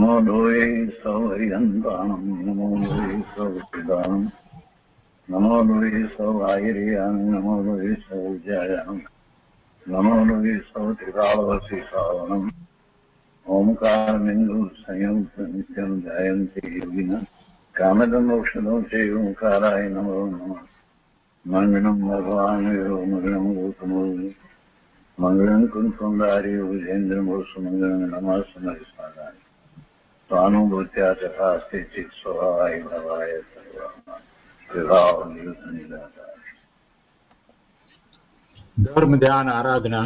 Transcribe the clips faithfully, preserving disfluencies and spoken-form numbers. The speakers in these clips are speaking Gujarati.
नमो लोये सौहरिहन्ताणं नमो लोये सौचिदानं नमो लोये सौभागिर्यां नमो लोये सौज्यायां नमो लोये सौत्रिकालवशीसावनं ओंकारबिन्दु संयुक्त नित्यं ध्यायन्ति योगिनः कामदमोक्षदो चैव ओंकाराय नमो नमः मंगलं भगवान् विष्णु मंगलं गौतमो मंगलं कुंकुमधारी विजेन्द्रमोक्षमंगलं नमः समरिसादाय स्वानुभूत्या तथा स्थितिः स्वभावाय भवाय धर्म ध्यान आराधना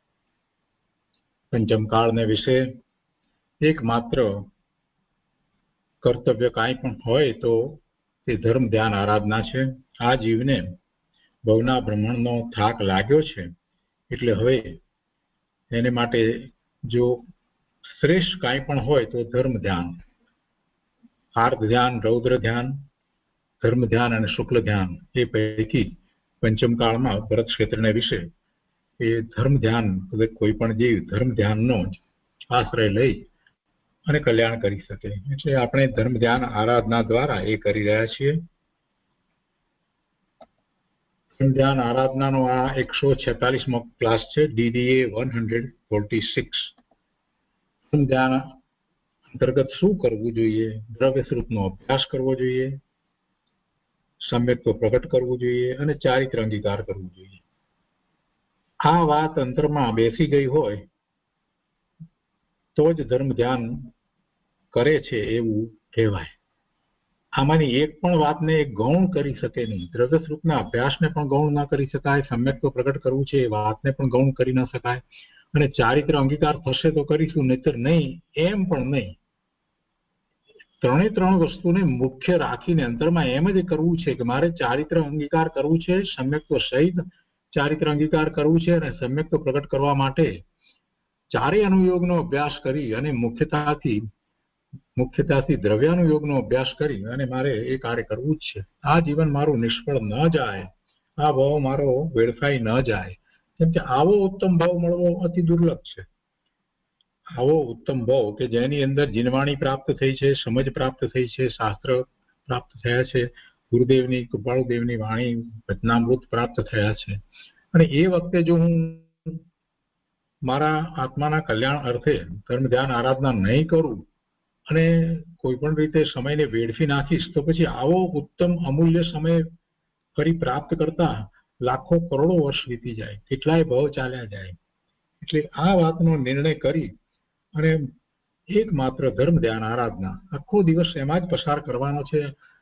पंचम काल ने विषय एकमात्र कर्तव्य काई पण होय तो ते धर्म ध्यान आराधना छे। आ जीवने भवना ब्रह्मांडनो थाक लाग्यो छे એટલે હવે એને માટે જો શ્રેષ્ઠ કાંઈ પણ હોય તો ધર્મ ધ્યાન, આર્ત ધ્યાન, રૌદ્ર ધ્યાન, ધર્મ ધ્યાન અને શુક્લ ધ્યાન એ પૈકી પંચમ કાળમાં ભરત ક્ષેત્રને વિશે એ ધર્મ ધ્યાન કોઈ પણ જીવ ધર્મ ધ્યાનનો આશ્રય લઈ અને કલ્યાણ કરી શકે એટલે આપણે ધર્મ ધ્યાન આરાધના દ્વારા એ કરી રહ્યા છીએ। ધર્મ ધ્યાન આરાધનાનો આ એકસો છેતાલીસમો ક્લાસ છે, ડીડીએ એકસો छियालीस। ધર્મ ધ્યાન અંતર્ગત શું કરવું જોઈએ? દ્રવ્ય સ્વરૂપનો અભ્યાસ કરવો જોઈએ, સમ્યક્ત્વ પ્રગટ કરવું જોઈએ અને ચારિત્ર અંગીકાર કરવું જોઈએ। આ વાત અંતરમાં બેસી ગઈ હોય તો જ ધર્મ ધ્યાન કરે છે એવું કહેવાય। આમાંની એક પણ વાતને ગૌણ કરી શકે નહીં। દ્રવ્ય સ્વરૂપના અભ્યાસને પણ ગૌણ ન કરી શકાય, સમ્યક્ત્વ પ્રગટ કરવું છે એ વાતને પણ ગૌણ કરી ન શકાય અને ચારિત્ર અંગીકાર થશે તો કરીશું, નહીતર નહીં એમ પણ નહીં। ત્રણે ત્રણ વસ્તુને મુખ્ય રાખીને અંતરમાં એમ જ કરવું છે કે મારે ચારિત્ર અંગીકાર કરવું છે, સમ્યક્ત્વ સહિત ચારિત્ર અંગીકાર કરવું છે અને સમ્યક્ત્વ પ્રગટ કરવા માટે ચારેય અનુયોગનો અભ્યાસ કરી અને મુખ્યતાથી મુખ્યતાથી દ્રવ્યાનુયોગનો અભ્યાસ કરી અને મારે એ કાર્ય કરવું જ છે। આ જીવન મારું નિષ્ફળ ન જાય, આ ભાવ મારો વેડફાઈ ન જાય, કેમ કે આવો ઉત્તમ ભાવ મળવો અતિ દુર્લભ છે। આવો ઉત્તમ ભાવ કે જેની અંદર જીનવાણી પ્રાપ્ત થઈ છે, સમજ પ્રાપ્ત થઈ છે, શાસ્ત્ર પ્રાપ્ત થયા છે, ગુરુદેવની કૃપાળુદેવની વાણી વચનામૃત પ્રાપ્ત થયા છે અને એ વખતે જો હું મારા આત્માના કલ્યાણ અર્થે ધર્મ ધ્યાન આરાધના નહીં કરું અને કોઈ પણ રીતે સમયને વેડફી નાખીશ તો પછી આવો ઉત્તમ અમૂલ્ય સમય ફરી પ્રાપ્ત કરતા લાખો કરોડો વર્ષ વીતી જાય, કેટલાય ભાવ ચાલ્યા જાય। એટલે આ વાતનો નિર્ણય કરી અને એકમાત્ર ધર્મ ધ્યાન આરાધના આખો દિવસ એમાં જ પસાર કરવાનો છે।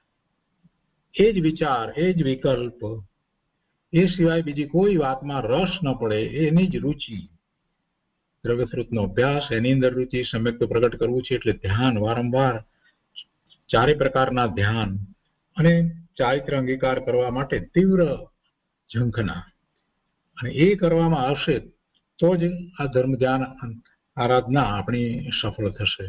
એ જ વિચાર, એ જ વિકલ્પ, એ સિવાય બીજી કોઈ વાતમાં રસ ન પડે, એની જ રુચિ। દ્રવ્ય સ્વરૂપનો અભ્યાસ, એની અંદર રુચિ, સમ્યક્ત્વ પ્રગટ કરવું છે એટલે ધ્યાન, વારંવાર ચારે પ્રકારના ધ્યાન અને ચારિત્ર અંગીકાર કરવા માટે તીવ્ર ઝંખના અને એ કરવામાં આવશે તો જ આ ધર્મ ધ્યાન આરાધના આપણી સફળ થશે।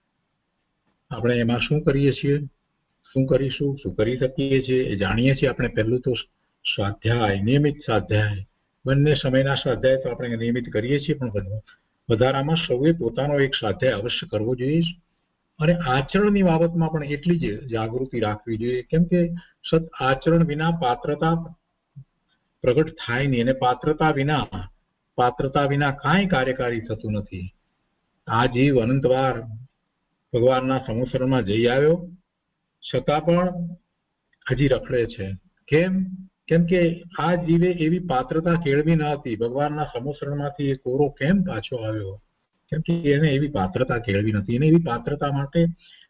આપણે એમાં શું કરીએ છીએ, શું કરીશું, શું કરી શકીએ છીએ એ જાણીએ છીએ આપણે। પહેલું તો સ્વાધ્યાય, નિયમિત સ્વાધ્યાય, બંને સમયના સ્વાધ્યાય તો આપણે નિયમિત કરીએ છીએ પણ વધારામાં સૌએ પોતાનો એક સ્વાધ્યાય અવશ્ય કરવો જોઈએ અને આચરણની બાબતમાં પણ એટલી જ જાગૃતિ રાખવી જોઈએ, કેમ કે સત આચરણ વિના પાત્રતા પ્રગટ થાય નહીં અને પાત્રતા વિના પાત્રતા વિના કાંઈ કાર્યકારી થતું નથી। આ જીવ અનંતવાર ભગવાનના સંવત્સરમાં જઈ આવ્યો છતાં પણ હજી રખડે છે। કેમ? કેમ કે આ જીવે એવી પાત્રતા કેળવી ન હતી। ભગવાનના સંવત્સરમાંથી એ કોરો કેમ પાછો આવ્યો? કેમ કે એને એવી પાત્રતા કેળવી નથી। એને એવી પાત્રતા માટે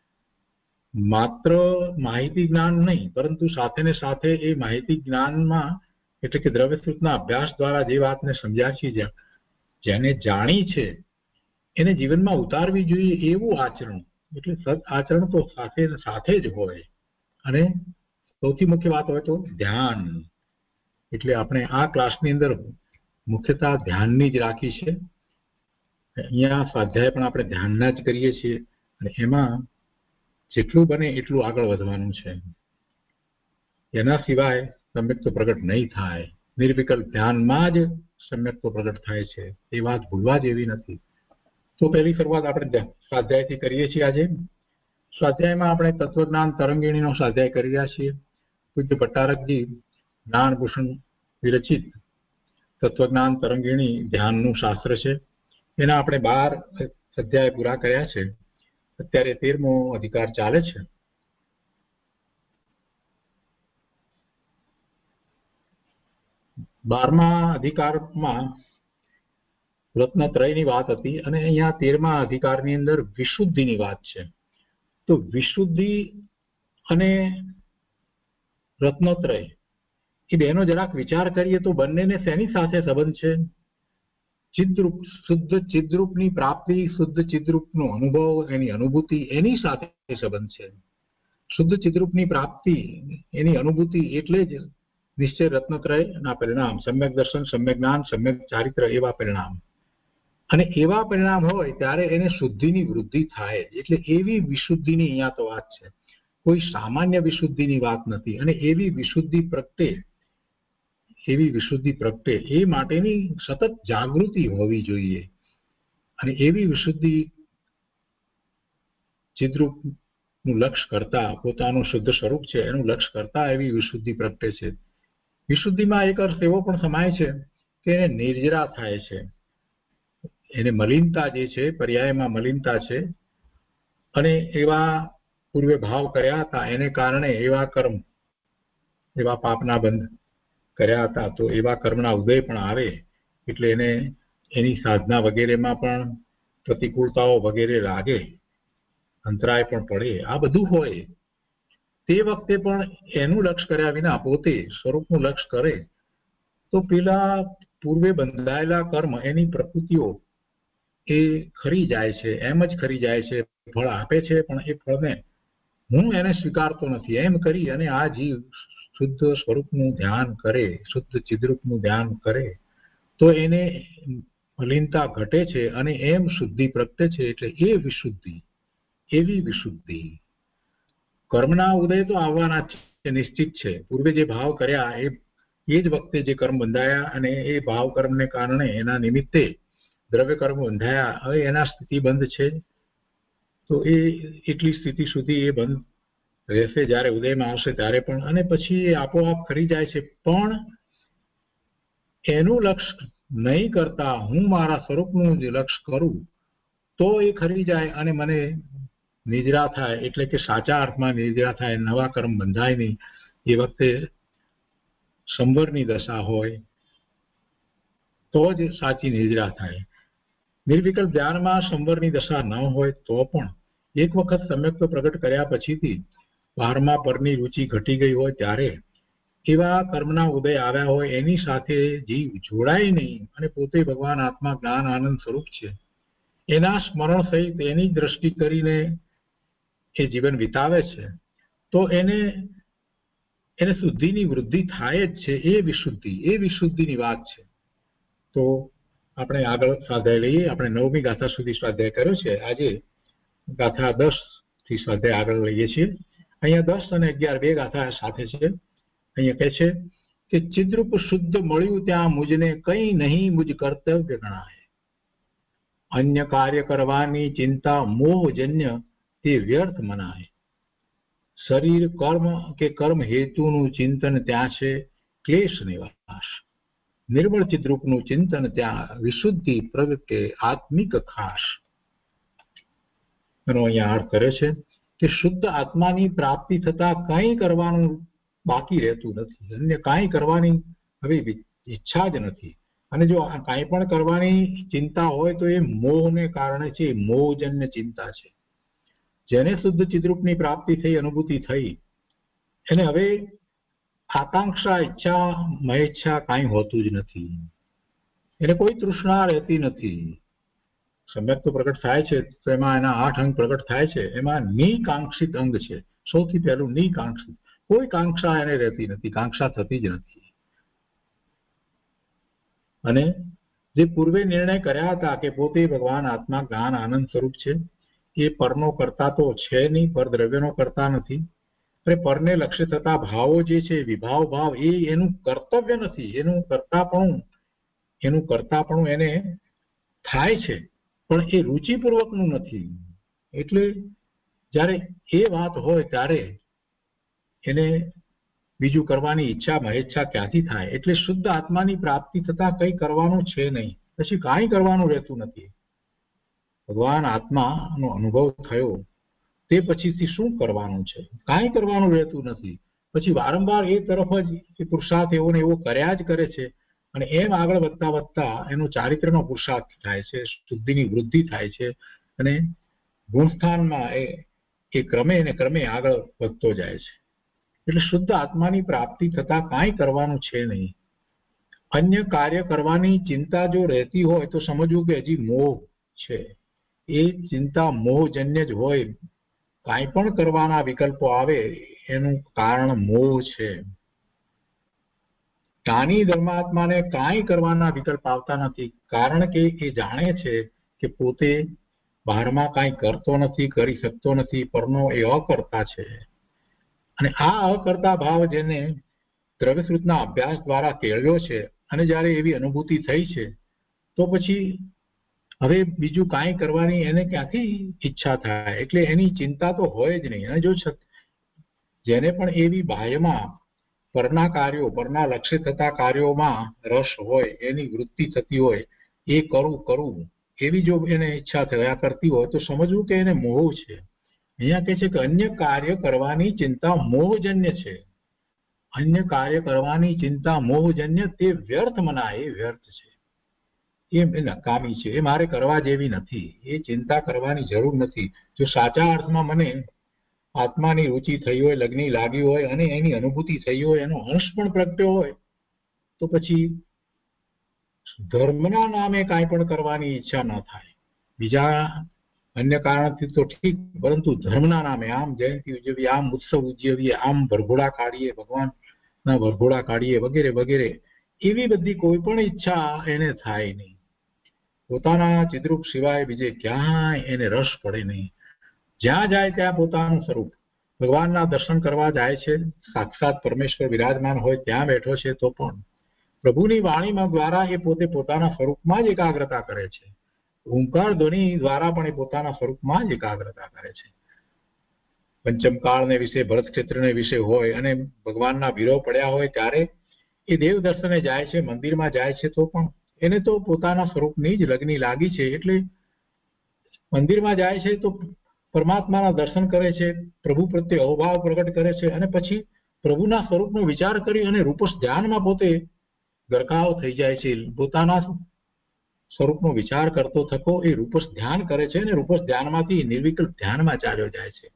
માત્ર માહિતી જ્ઞાન નહીં પરંતુ સાથે ને સાથે એ માહિતી જ્ઞાનમાં એટલે કે દ્રવ્ય સ્વરૂપના અભ્યાસ દ્વારા જે વાતને સમજ્યા છીએ, જેને જાણી છે એને જીવનમાં ઉતારવી જોઈએ એવું આચરણ, એટલે સદ આચરણ તો સાથે સાથે જ હોય અને સૌથી મુખ્ય વાત હોય તો ધ્યાન। એટલે આપણે આ ક્લાસની અંદર મુખ્યતા ધ્યાનની જ રાખી છે। અહીંયા સ્વાધ્યાય પણ આપણે ધ્યાનના જ કરીએ છીએ અને એમાં જેટલું બને એટલું આગળ વધવાનું છે। એના સિવાય સમ્યક્ત્વ પ્રગટ નહીં થાય। નિર્વિકલ્પ ધ્યાનમાં જ સમ્યક્ત્વ પ્રગટ થાય છે, એ વાત ભૂલવા જેવી નથી। તો પહેલી શરૂઆત આપણે સ્વાધ્યાયથી કરીએ છીએ. આજે સ્વાધ્યાયમાં આપણે તત્વજ્ઞાન તરંગીણીનો સ્વાધ્યાય કરી રહ્યા છીએ. પૂજ્ય ભટ્ટારકજી જ્ઞાનભૂષણ વિરચિત તત્વજ્ઞાન તરંગીણી ધ્યાનનું શાસ્ત્ર છે. એના આપણે બાર અધ્યાય પૂરા કર્યા છે. અત્યારે તેરમો અધિકાર ચાલે છે. બારમા અધિકારમાં રત્નત્રયની વાત હતી અને અહીંયા તેરમા અધિકારની અંદર વિશુદ્ધિની વાત છે. તો વિશુદ્ધિ અને રત્નત્રય એ બેનો જરાક વિચાર કરીએ તો બંનેને શેની સાથે સંબંધ છે? ચિદ્રૂપ, શુદ્ધ ચિદ્રૂપની પ્રાપ્તિ, શુદ્ધ ચિદ્રૂપનો અનુભવ, એની અનુભૂતિ, એની સાથે સંબંધ છે. શુદ્ધ ચિદ્રૂપની પ્રાપ્તિ, એની અનુભૂતિ એટલે જ નિશ્ચય રત્નત્રયના પરિણામ, સમ્યક દર્શન, સમ્યક જ્ઞાન, સમ્યક ચારિત્ર એવા પરિણામ. અને એવા પરિણામ હોય ત્યારે એને શુદ્ધિની વૃદ્ધિ થાય. એટલે એવી વિશુદ્ધિની અહીંયા તો વાત છે. કોઈ સામાન્ય વિશુદ્ધિની વાત નથી. અને એવી વિશુદ્ધિ પ્રગટે એવી વિશુદ્ધિ પ્રગટે એ માટેની સતત જાગૃતિ હોવી જોઈએ. અને એવી વિશુદ્ધિ ચિદ્રૂપનું લક્ષ્ય કરતા, પોતાનું શુદ્ધ સ્વરૂપ છે એનું લક્ષ્ય કરતા એવી વિશુદ્ધિ પ્રગટે છે. વિશુદ્ધિમાં એક અર્થ એવો પણ સમાય છે કે એને નિર્જરા થાય છે. એને મલિનતા જે છે, પર્યાયમાં મલિનતા છે. અને એવા પૂર્વે ભાવ કર્યા હતા એને કારણે એવા કર્મ, એવા પાપના બંધ કર્યા હતા, તો એવા કર્મના ઉદય પણ આવે. એટલે એને એની સાધના વગેરેમાં પણ પ્રતિકૂળતાઓ વગેરે લાગે, અંતરાય પણ પડે. આ બધું હોય તે વખતે પણ એનું લક્ષ્ય કર્યા વિના પોતે સ્વરૂપનું લક્ષ્ય કરે તો પેલા પૂર્વે બંધાયેલા કર્મ, એની પ્રકૃતિઓ એ ખરી જાય છે. એમ જ ખરી જાય છે. ફળ આપે છે પણ એ ફળને હું એને સ્વીકારતો નથી એમ કરી અને આ જીવ શુદ્ધ સ્વરૂપનું ધ્યાન કરે, શુદ્ધ ચિદ્રૂપનું ધ્યાન કરે તો એને મલિનતા ઘટે છે અને એમ શુદ્ધિ પ્રગટે છે. એટલે એ વિશુદ્ધિ, એવી વિશુદ્ધિ. કર્મના ઉદય તો આવવાના છે, નિશ્ચિત છે. પૂર્વે જે ભાવ કર્યા એ એ જ વખતે જે કર્મ બંધાયા અને એ ભાવ કર્મને કારણે એના નિમિત્તે દ્રવ્ય કર્મ બંધાયા. હવે એના સ્થિતિ બંધ છે તો એ એટલી સ્થિતિ સુધી એ બંધ રહેશે. જ્યારે ઉદયમાં આવશે ત્યારે પણ, અને પછી એ આપોઆપ ખરી જાય છે. પણ એનું લક્ષ્ય નહીં કરતા હું મારા સ્વરૂપનું જે લક્ષ્ય કરું તો એ ખરી જાય અને મને નિજરા થાય. એટલે કે સાચા અર્થમાં નિજરા થાય, નવા કર્મ બંધાય નહીં. એ વખતે સંવરની દશા હોય તો જ સાચી નિજરા થાય. નિર્વિકલ્પ ધ્યાનમાં સંવરની દશા ન હોય તો પણ એક વખત સમ્યક્ત્વ પ્રગટ કર્યા પછીથી બારમા પરની રુચિ ઘટી ગઈ હોય ત્યારે એવા કર્મના ઉદય આવ્યા હોય એની સાથે જીવ જોડાય નહીં અને પોતે ભગવાન આત્મા જ્ઞાન આનંદ સ્વરૂપ છે એના સ્મરણ સહિત એની દ્રષ્ટિ કરીને એ જીવન વિતાવે છે તો એને એને શુદ્ધિની વૃદ્ધિ થાય જ છે. એ વિશુદ્ધિ, એ વિશુદ્ધિની વાત છે. તો આપણે આગળ સ્વાધ્યાય લઈએ. આપણે નવમી ગાથા સુધી સ્વાધ્યાય કર્યો છે. આજે ગાથા દસ થી સ્વાધ્યાય આગળ લઈએ છીએ. અહીંયા દસ અને અગિયાર બે ગાથા સાથે છે. અહીંયા કહે છે કે ચિદ્રૂપ શુદ્ધ મળ્યું ત્યાં મુજને કઈ નહીં મુજ કર્તવ્ય ગણાય. અન્ય કાર્ય કરવાની ચિંતા મોહજન્ય તે વ્યર્થ મનાય. શરીર કર્મ કે કર્મ હેતુનું ચિંતન ત્યાં છે ક્લેશ નિવાસ. નિર્મળ ચિદ્રૂપનું ચિંતન ત્યાં વિશુદ્ધિ પ્રગટે આત્મિક ખાસ. એનો અહીંયા અર્થ કરે છે કે શુદ્ધ આત્માની પ્રાપ્તિ થતા કંઈ કરવાનું બાકી રહેતું નથી. અન્ય કાંઈ કરવાની હવે ઈચ્છા જ નથી. અને જો કાંઈ પણ કરવાની ચિંતા હોય તો એ મોહને કારણે છે. મોહજન્ય ચિંતા છે. જેને શુદ્ધ ચિદ્રૂપની પ્રાપ્તિ થઈ, અનુભૂતિ થઈ, એને હવે આકાંક્ષા, ઈચ્છા, મહેચ્છા કાંઈ હોતું જ નથી. એને કોઈ તૃષ્ણા રહેતી નથી. સમ્યક તો પ્રગટ થાય છે તો એમાં એના આઠ અંગ પ્રગટ થાય છે. એમાં નિકાંક્ષિત અંગ છે. સૌથી પહેલું નિકાંક્ષિત. કોઈ કાંક્ષા એને રહેતી નથી, કાંક્ષા થતી જ નથી. અને જે પૂર્વે નિર્ણય કર્યા હતા કે પોતે ભગવાન આત્મા જ્ઞાન આનંદ સ્વરૂપ છે એ પરનો કરતા તો છે નહીં, પર દ્રવ્યનો કરતા નથી. અને પરને લક્ષ્ય થતા ભાવો જે છે વિભાવ ભાવ એ એનું કર્તવ્ય નથી. એનું કરતાપણું એનું કરતાપણું એને થાય છે પણ એ રુચિપૂર્વકનું નથી. એટલે જ્યારે એ વાત હોય ત્યારે એને બીજું કરવાની ઈચ્છા મહેચ્છા ક્યાંથી થાય? એટલે શુદ્ધ આત્માની પ્રાપ્તિ થતા કંઈ કરવાનું છે નહીં, પછી કાંઈ કરવાનું રહેતું નથી. ભગવાન આત્માનો અનુભવ થયો તે પછીથી શું કરવાનું છે? કાંઈ કરવાનું રહેતું નથી. પછી વારંવાર એ તરફ જ એ પુરુષાર્થ એવો ને એવો કર્યા જ કરે છે. અને એમ આગળ વધતા વધતા એનો ચારિત્રનો પુરુષાર્થ થાય છે, શુદ્ધિની વૃદ્ધિ થાય છે અને ગુણસ્થાનમાં એ એ ક્રમે ને ક્રમે આગળ વધતો જાય છે. એટલે શુદ્ધ આત્માની પ્રાપ્તિ થતા કાંઈ કરવાનું છે નહીં. અન્ય કાર્ય કરવાની ચિંતા જો રહેતી હોય તો સમજવું કે હજી મોહ છે. એ ચિંતા મોહજન્ય જ હોય. કાંઈ પણ કરવાના વિકલ્પો આવે એનું કારણ મોહ છે. જ્ઞાની ધર્માત્માને કાંઈ કરવાના વિકલ્પ આવતા નથી, કારણ કે એ જાણે છે કે પોતે બહારમાં કાંઈ કરતો નથી, કરી શકતો નથી, પરનો એ અકર્તા છે. અને આ અકર્તા ભાવ જેને દ્રવ્યશ્રુતના અભ્યાસ દ્વારા કેળવ્યો છે અને જ્યારે એવી અનુભૂતિ થઈ છે તો પછી હવે બીજું કાંઈ કરવાની એને ક્યાંથી ઈચ્છા થાય? એટલે એની ચિંતા તો હોય જ નહીં. અને જો જેને પણ એવી બાહ્યમાં પરના કાર્યો, પરના લક્ષ્ય થતા કાર્યોમાં રસ હોય, એની વૃત્તિ થતી હોય, એ કરું કરું એવી જો એને ઈચ્છા થયા કરતી હોય તો સમજવું કે એને મોહ છે. અહીંયા કહે છે કે અન્ય કાર્ય કરવાની ચિંતા મોહજન્ય છે. અન્ય કાર્ય કરવાની ચિંતા મોહજન્ય, તે વ્યર્થ મનાય, એ વ્યર્થ છે, એ નકામી છે, એ મારે કરવા જેવી નથી. એ ચિંતા કરવાની જરૂર નથી. જો સાચા અર્થમાં મને આત્માની રુચિ થઈ હોય, લગ્ની લાગી હોય અને એની અનુભૂતિ થઈ હોય, એનો અંશ પણ પ્રગટ્યો હોય તો પછી ધર્મના નામે કાંઈ પણ કરવાની ઈચ્છા ન થાય. બીજા અન્ય કારણથી તો ઠીક, પરંતુ ધર્મના નામે આમ જયંતિ ઉજવીએ, આમ ઉત્સવ ઉજવીએ, આમ વરઘોડા કાઢીએ, ભગવાનના વરઘોડા કાઢીએ વગેરે વગેરે, એવી બધી કોઈ પણ ઈચ્છા એને થાય નહીં. પોતાના ચિદ્રૂપ સિવાય બીજે ક્યાંય એને રસ પડે નહીં. જ્યાં જાય ત્યાં પોતાનું સ્વરૂપ. ભગવાનના દર્શન કરવા જાય છે, સાક્ષાત પરમેશ્વર વિરાજમાન હોય ત્યાં બેઠો છે તો પણ પ્રભુની વાણીમાં દ્વારા એ પોતે પોતાના સ્વરૂપમાં જ એકાગ્રતા કરે છે. ઓંકાર ધ્વનિ દ્વારા પણ એ પોતાના સ્વરૂપમાં જ એકાગ્રતા કરે છે. પંચમકાળને વિશે, ભરત ક્ષેત્રને વિશે હોય અને ભગવાનના વિરોહ પડ્યા હોય ત્યારે એ દેવ દર્શને જાય છે, મંદિરમાં જાય છે તો પણ એને તો પોતાના સ્વરૂપની જ લગ્ની લાગી છે. એટલે મંદિરમાં જાય છે તો પરમાત્માના દર્શન કરે છે, પ્રભુ પ્રત્યે અહોભાવ પ્રગટ કરે છે અને પછી પ્રભુના સ્વરૂપનો વિચાર કરી અને રૂપસ ધ્યાનમાં પોતે ગરકાવ થઈ જાય છે. પોતાના સ્વરૂપનો વિચાર કરતો થકો એ રૂપસ ધ્યાન કરે છે અને રૂપસ ધ્યાનમાંથી નિર્વિકલ્પ ધ્યાનમાં ચાલ્યો જાય છે.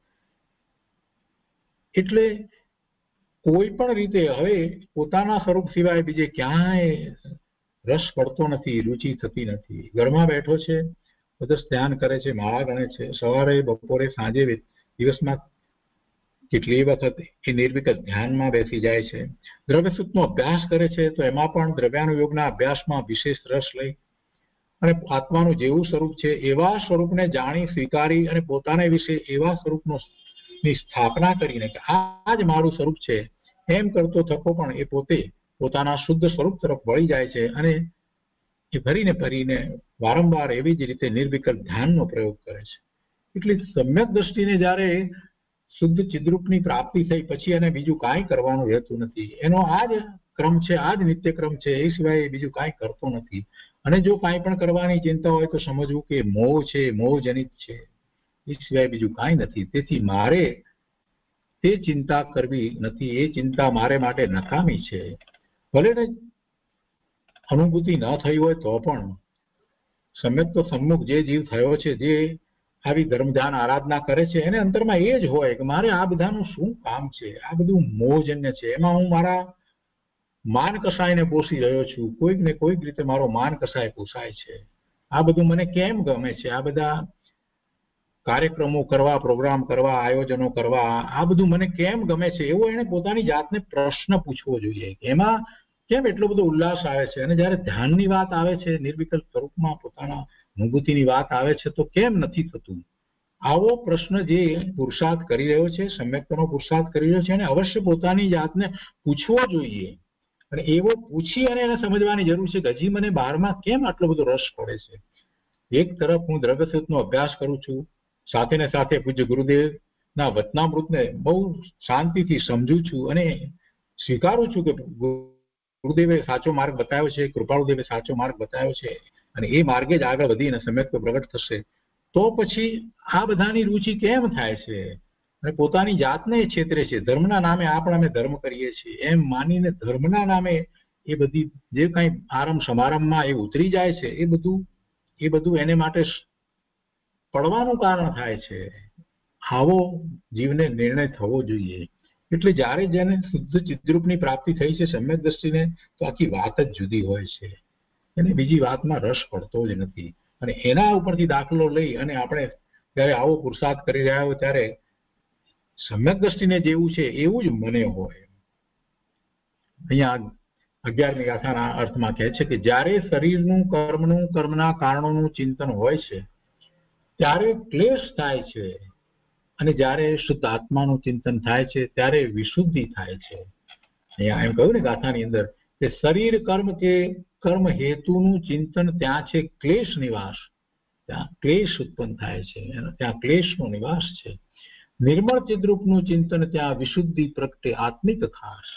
એટલે કોઈ પણ રીતે હવે પોતાના સ્વરૂપ સિવાય બીજે ક્યાંય રસ પડતો નથી, રુચિ થતી નથી. ઘરમાં બેઠો છે, બધું ધ્યાન કરે છે, માળા ગણે છે, સવારે બપોરે સાંજે દિવસમાં કેટલી વખત એ નિર્વિકલ્પ ધ્યાનમાં બેસી જાય છે. દ્રવ્યસૂત્રનો અભ્યાસ કરે છે તો એમાં પણ દ્રવ્યાનુયોગના અભ્યાસમાં વિશેષ રસ લઈ અને આત્માનું જેવું સ્વરૂપ છે એવા સ્વરૂપને જાણી, સ્વીકારી અને પોતાના વિશે એવા સ્વરૂપનો ની સ્થાપના કરીને કે આ જ મારું સ્વરૂપ છે એમ કરતો થકો પણ એ પોતે પોતાના શુદ્ધ સ્વરૂપ તરફ વળી જાય છે અને એ ફરીને ફરીને વારંવાર એવી જ રીતે નિર્વિકલ્પ ધ્યાનનો પ્રયોગ કરે છે. એટલે સમ્યક દ્રષ્ટિને જ્યારે શુદ્ધ ચિદ્રૂપની પ્રાપ્તિ થઈ પછી એને બીજું કાંઈ કરવાનું રહેતું નથી. એનો આ જ ક્રમ છે, આ જ નિત્યક્રમ છે, એ સિવાય બીજું કાંઈ કરતો નથી. અને જો કાંઈ પણ કરવાની ચિંતા હોય તો સમજવું કે મોહ છે, મોહજનિત છે, એ સિવાય બીજું કાંઈ નથી. તેથી મારે તે ચિંતા કરવી નથી. એ ચિંતા મારે માટે નકામી છે. ભલે ને અનુભૂતિ ન થઈ હોય તો પણ સમ્યક તો સન્મુખ જે જીવ થયો છે, જે આવી ધર્મ ધ્યાન આરાધના કરે છે, એને અંતરમાં એ જ હોય કે મારે આ બધાનું શું કામ છે? આ બધું મોહજન્ય છે. એમાં હું મારા માન કસાયને પોષી રહ્યો છું. કોઈક ને કોઈક રીતે મારો માન કસાય પોસાય છે. આ બધું મને કેમ ગમે છે? આ બધા કાર્યક્રમો કરવા, પ્રોગ્રામ કરવા, આયોજનો કરવા, આ બધું મને કેમ ગમે છે? એવો એને પોતાની જાતને પ્રશ્ન પૂછવો જોઈએ. એમાં કેમ એટલો બધો ઉલ્લાસ આવે છે? અને જ્યારે ધ્યાનની વાત આવે છે, નિર્વિકલ્પ સ્વરૂપમાં પોતાના અનુભૂતિની વાત આવે છે તો કેમ નથી થતું? આવો પ્રશ્ન જે પુરુષાર્થ કરી રહ્યો છે, સમ્યક્તનો પુરુષાર્થ કરી રહ્યો છે, અને અવશ્ય પોતાની જાતને પૂછવો જોઈએ. અને એવો પૂછી અને એને સમજવાની જરૂર છે કે હજી મને બહારમાં કેમ આટલો બધો રસ પડે છે? એક તરફ હું દ્રવ્યસૂત્રનો અભ્યાસ કરું છું, સાથે ને સાથે પૂજ્ય ગુરુદેવના વચનામૃતને બહુ શાંતિથી સમજું છું અને સ્વીકારું છું કે ગુરુદેવે સાચો માર્ગ બતાવ્યો છે, કૃપાળુદેવે સાચો માર્ગ બતાવ્યો છે અને એ માર્ગે જ આગળ વધીને સમ્યક પ્રગટ થશે, તો પછી આ બધાની રુચિ કેમ થાય છે અને પોતાની જાતને છેતરે છે. ધર્મના નામે આપણે અમે ધર્મ કરીએ છીએ એમ માનીને ધર્મના નામે એ બધી જે કંઈ આરંભ સમારંભમાં એ ઉતરી જાય છે, એ બધું એ બધું એને માટે પડવાનું કારણ થાય છે. આવો જીવને નિર્ણય થવો જોઈએ. એટલે જ્યારે જેને શુદ્ધ ચિદ્રૂપની પ્રાપ્તિ થઈ છે સમ્યક દ્રષ્ટિને, તો આખી વાત જ જુદી હોય છે. એને બીજી વાતમાં રસ પડતો જ નથી. અને એના ઉપરથી દાખલો લઈ અને આપણે જ્યારે આવો પુરુષાર્થ કરી રહ્યા હોય ત્યારે સમ્યક દ્રષ્ટિને જેવું છે એવું જ મને હોય. અહીંયા અગિયારમી ગાથાના અર્થમાં કહે છે કે જ્યારે શરીરનું કર્મનું કર્મના કારણોનું ચિંતન હોય છે ત્યારે ક્લેશ થાય છે, અને જ્યારે શુદ્ધ આત્માનું ચિંતન થાય છે ત્યારે વિશુદ્ધિ થાય છે. અહીંયા એમ કહ્યું ને ગાથાની અંદર કે શરીર કર્મ કે કર્મ હેતુનું ચિંતન ત્યાં છે ક્લેશ નિવાસ, ત્યાં ક્લેશ ઉત્પન્ન થાય છે, ત્યાં ક્લેશનો નિવાસ છે. નિર્મળ ચિદ્રૂપનું ચિંતન ત્યાં વિશુદ્ધિ પ્રગટે આત્મિક ખાસ,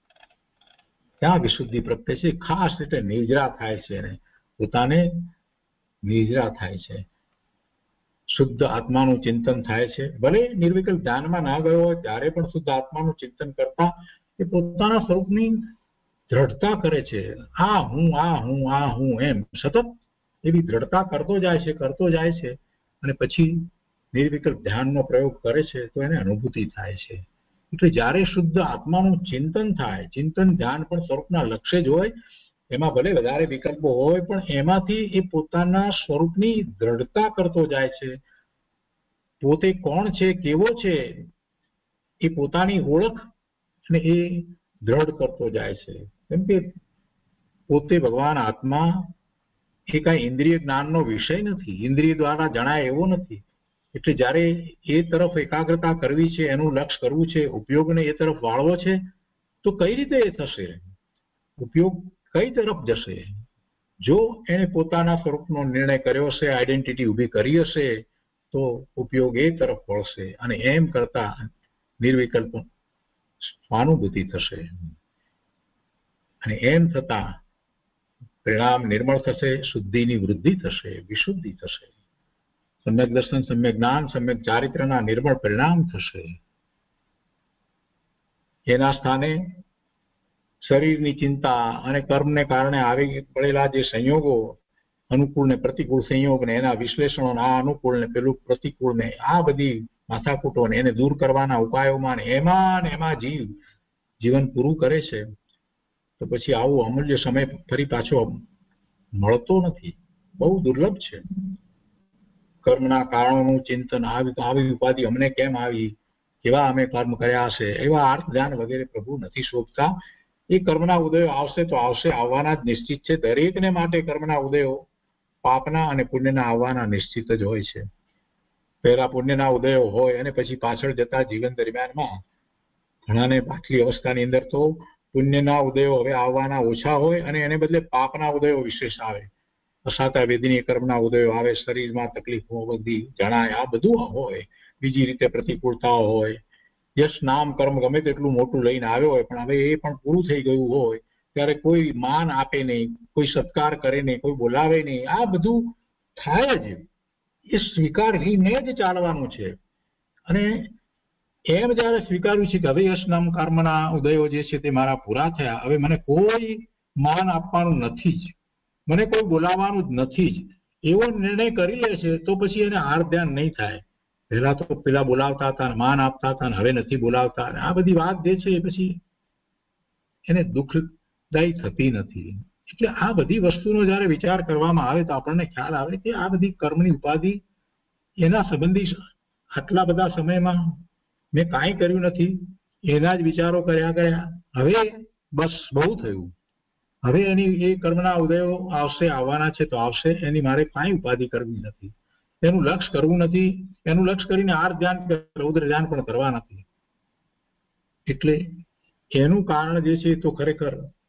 ત્યાં વિશુદ્ધિ પ્રગટે છે. ખાસ એટલે નિર્જરા થાય છે અને પોતાને નિર્જરા થાય છે. શુદ્ધ આત્માનું ચિંતન થાય છે. ભલે નિર્વિકલ્પ ધ્યાનમાં ના ગયો હોય ત્યારે પણ શુદ્ધ આત્માનું ચિંતન કરતા એ પોતાના સ્વરૂપની દ્રઢતા કરે છે. આ હું આ હું આ હું એમ સતત એવી દ્રઢતા કરતો જાય છે કરતો જાય છે અને પછી નિર્વિકલ્પ ધ્યાનનો પ્રયોગ કરે છે તો એને અનુભૂતિ થાય છે. એટલે જ્યારે શુદ્ધ આત્માનું ચિંતન થાય, ચિંતન ધ્યાન પણ સ્વરૂપના લક્ષ્ય જ હોય, એમાં ભલે વધારે વિકલ્પો હોય પણ એમાંથી એ પોતાના સ્વરૂપની દ્રઢતા કરતો જાય છે. પોતે કોણ છે, કેવો છે, એ પોતાની ઓળખ અને એ દ્રઢ કરતો જાય છે. કેમ કે પોતે ભગવાન આત્મા એ કાંઈ ઇન્દ્રિય જ્ઞાનનો વિષય નથી, ઇન્દ્રિય દ્વારા જણાય એવો નથી. એટલે જ્યારે એ તરફ એકાગ્રતા કરવી છે, એનું લક્ષ્ય કરવું છે, ઉપયોગને એ તરફ વાળવો છે, તો કઈ રીતે એ થશે? ઉપયોગ કઈ તરફ જશે? જો એને પોતાના સ્વરૂપનો નિર્ણય કર્યો હશે, આઈડેન્ટિટી ઊભી કરી હશે, તો ઉપયોગ એ તરફ વળશે અને એમ કરતા નિર્વિકલ્પ સ્વાનુભૂતિ થશે અને એમ થતા પરિણામ નિર્મળ થશે, શુદ્ધિની વૃદ્ધિ થશે, વિશુદ્ધિ થશે. સમ્યક દર્શન, સમ્યક જ્ઞાન, સમ્યક ચારિત્રના નિર્મળ પરિણામ થશે. એના સ્થાને શરીરની ચિંતા અને કર્મને કારણે આવી પડેલા જે સંયોગો, અનુકૂળ ને પ્રતિકૂળ સંયોગ ને એના વિશ્લેષણો, આ અનુકૂળ ને પેલું પ્રતિકૂળ ને આ બધી માથાકૂટો ને એને દૂર કરવાના ઉપાયોમાં ને એમાં ને એમાં જીવ જીવન પૂરું કરે છે, તો પછી આવો અમૂલ્ય સમય ફરી પાછો મળતો નથી, બહુ દુર્લભ છે. કર્મના કારણોનું ચિંતન, આવી આવી ઉપાધિ અમને કેમ આવી, કેવા અમે કર્મ કર્યા હશે, એવા અર્થ ધ્યાન વગેરે પ્રભુ નથી શોભતા. એ કર્મના ઉદયો આવશે તો આવશે, આવવાના જ નિશ્ચિત છે. દરેકને માટે કર્મના ઉદયો પાપના અને પુણ્યના આવવાના નિશ્ચિત જ હોય છે. પહેલા પુણ્યના ઉદયો હોય અને પછી પાછળ જતા જીવન દરમિયાનમાં ઘણાને પાછલી અવસ્થાની અંદર તો પુણ્યના ઉદયો હવે આવવાના ઓછા હોય અને એને બદલે પાપના ઉદયો વિશેષ આવે. અસાતા વેદનીય કર્મના ઉદયો આવે, શરીરમાં તકલીફો બધી જણાય, આ બધું હોય. બીજી રીતે પ્રતિકૂળતાઓ હોય, યશ નામ કર્મ ગમે તેટલું મોટું લઈને આવ્યો હોય પણ હવે એ પણ પૂરું થઈ ગયું હોય ત્યારે કોઈ માન આપે નહીં, કોઈ સત્કાર કરે નહીં, કોઈ બોલાવે નહીં. આ બધું થાય જ, એ સ્વીકારીને જ ચાલવાનું છે. અને એમ જયારે સ્વીકાર્યું છે કે હવે યશ નામ કર્મના ઉદયો જે છે તે મારા પૂરા થયા, હવે મને કોઈ માન આપવાનું નથી જ, મને કોઈ બોલાવવાનું જ નથી જ, એવો નિર્ણય કરી લે છે તો પછી એને હાર ધ્યાન નહીં થાય. પહેલા તો પેલા બોલાવતા હતા, માન આપતા હતા, હવે નથી બોલાવતા. આ બધી વાત જે છે એ પછી એને દુઃખદાયી થતી નથી. એટલે આ બધી વસ્તુનો જયારે વિચાર કરવામાં આવે તો આપણને ખ્યાલ આવે કે આ બધી કર્મની ઉપાધિ એના સંબંધી આટલા બધા સમયમાં મેં કાંઈ કર્યું નથી, એના જ વિચારો કર્યા કર્યા, હવે બસ બહુ થયું, હવે એની એ કર્મના ઉદયો આવશે, આવવાના છે તો આવશે, એની મારે કાંઈ ઉપાધિ કરવી નથી, એનું લક્ષ્ય કરવું નથી, એનું લક્ષ્ય કરીને આર ધ્યાન કે રૌદ્ર ધ્યાન પણ કરવા નથી. એટલે એનું કારણ જે છે તો ખરેખર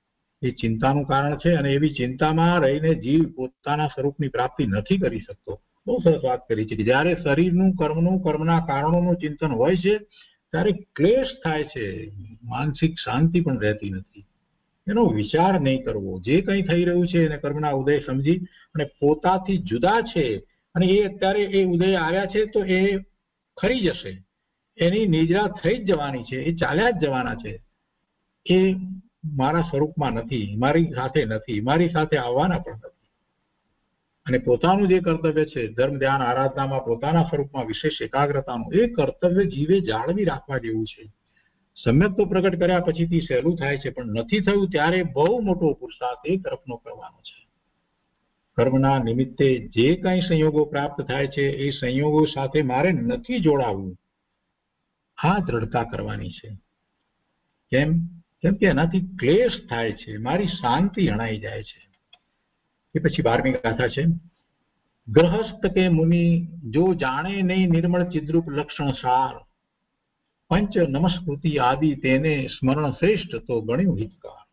એ ચિંતાનું કારણ છે અને એવી ચિંતામાં રહીને જીવ પોતાના સ્વરૂપની પ્રાપ્તિ નથી કરી શકતો. બહુ સરસ વાત કરી છે કે જ્યારે શરીરનું કર્મનું કર્મના કારણોનું ચિંતન હોય છે ત્યારે ક્લેશ થાય છે, માનસિક શાંતિ પણ રહેતી નથી. એનો વિચાર નહીં કરવો, જે કંઈ થઈ રહ્યું છે એને કર્મના ઉદય સમજી અને પોતાથી જુદા છે અને એ અત્યારે એ ઉદય આવ્યા છે તો એ ખરી જશે, એની નિદ્રા થઈ જ જવાની છે, એ ચાલ્યા જ જવાના છે, એ મારા સ્વરૂપમાં નથી, મારી સાથે નથી, મારી સાથે આવવાના પણ નથી. અને પોતાનું જે કર્તવ્ય છે ધર્મ ધ્યાન આરાધનામાં પોતાના સ્વરૂપમાં વિશેષ એકાગ્રતાનું એ કર્તવ્ય જીવે જાળવી રાખવા જેવું છે. સમ્યક તો પ્રગટ કર્યા પછીથી સહેલું થાય છે, પણ નથી થયું ત્યારે બહુ મોટો પુરુષાર્થ એ તરફનો કરવાનો છે. કર્મના નિમિત્તે જે કંઈ સંયોગો પ્રાપ્ત થાય છે એ સંયોગો સાથે મારે નથી જોડાવવું, આ દ્રઢતા કરવાની છે. કેમ? કેમ કે એનાથી ક્લેશ થાય છે, મારી શાંતિ હણાઈ જાય છે. એ પછી બારમી ગાથા છે. ગ્રહસ્થ કે મુનિ જો જાણે નહીં નિર્મળ ચિદ્રૂપ લક્ષણ સાર, પંચ નમસ્કૃતિ આદિ તેને સ્મરણ શ્રેષ્ઠ તો ગણ્યું હિતકાર.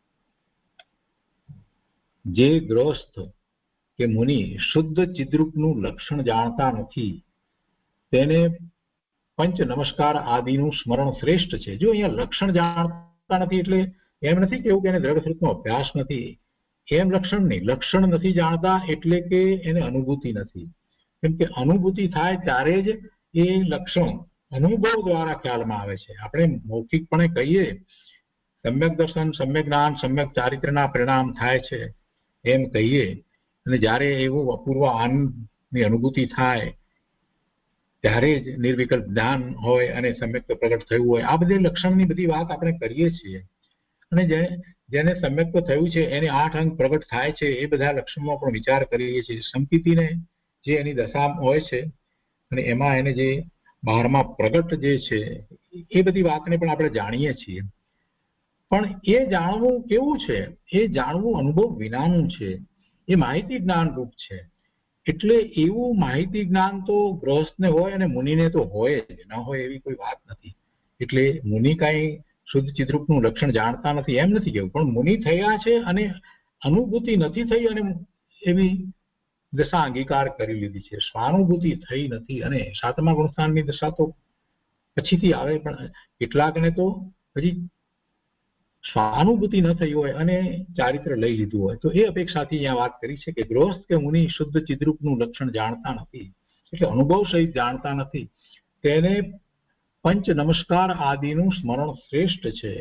જે ગ્રહસ્થ કે મુનિ શુદ્ધ ચિદ્રૂપનું લક્ષણ જાણતા નથી તેને પંચ નમસ્કાર આદિનું સ્મરણ શ્રેષ્ઠ છે. જો અહીંયા લક્ષણ જાણતા નથી એટલે એમ નથી કેવું કે એને દ્રઢસ્વરૂપનો અભ્યાસ નથી, એમ લક્ષણ નહીં. લક્ષણ નથી જાણતા એટલે કે એને અનુભૂતિ નથી. કેમ કે અનુભૂતિ થાય ત્યારે જ એ લક્ષણ અનુભવ દ્વારા ખ્યાલમાં આવે છે. આપણે મૌખિકપણે કહીએ સમ્યક દર્શન, સમ્યક જ્ઞાન, સમ્યક ચારિત્રના પરિણામ થાય છે એમ કહીએ, અને જ્યારે એવું અપૂર્વ આનંદની અનુભૂતિ થાય ત્યારે જ નિર્વિકલ્પ જ્ઞાન હોય અને સમ્યક પ્રગટ થયું હોય, આ બધી લક્ષણની બધી વાત આપણે કરીએ છીએ. અને જે જેને સમ્યક થયું છે એને આઠ અંગ પ્રગટ થાય છે એ બધા લક્ષણમાં પણ વિચાર કરીએ છીએ. સંકિતિને જે એની દશા હોય છે અને એમાં એને જે બહારમાં પ્રગટ જે છે એ બધી વાતને પણ આપણે જાણીએ છીએ. પણ એ જાણવું કેવું છે? એ જાણવું અનુભવ વિનાનું છે, એ માહિતી જ્ઞાન રૂપ છે. એટલે એવું માહિતી જ્ઞાન તો ગૃહસ્થને હોય અને મુનિને તો હોય જ, ન હોય એવી કોઈ વાત નથી. એટલે મુનિ કાંઈ શુદ્ધ ચિદ્રૂપનું લક્ષણ જાણતા નથી એમ નથી કેવું, પણ મુનિ થયા છે અને અનુભૂતિ નથી થઈ અને એવી દશા અંગીકાર કરી લીધી છે, સ્વાનુભૂતિ થઈ નથી. અને સાતમા ગુણસ્થાનની દશા તો પછીથી આવે, પણ કેટલાકને તો હજી સ્વાનુભૂતિ ન થઈ હોય અને ચારિત્ર લઈ લીધું હોય. તો એ અપેક્ષાથી અહીંયા વાત કરી છે કે ગૃહસ્થ કે મુનિ શુદ્ધ ચિદ્રૂપનું લક્ષણ જાણતા નથી એટલે અનુભવ સહિત જાણતા નથી, તેને પંચ નમસ્કાર આદિનું સ્મરણ શ્રેષ્ઠ છે.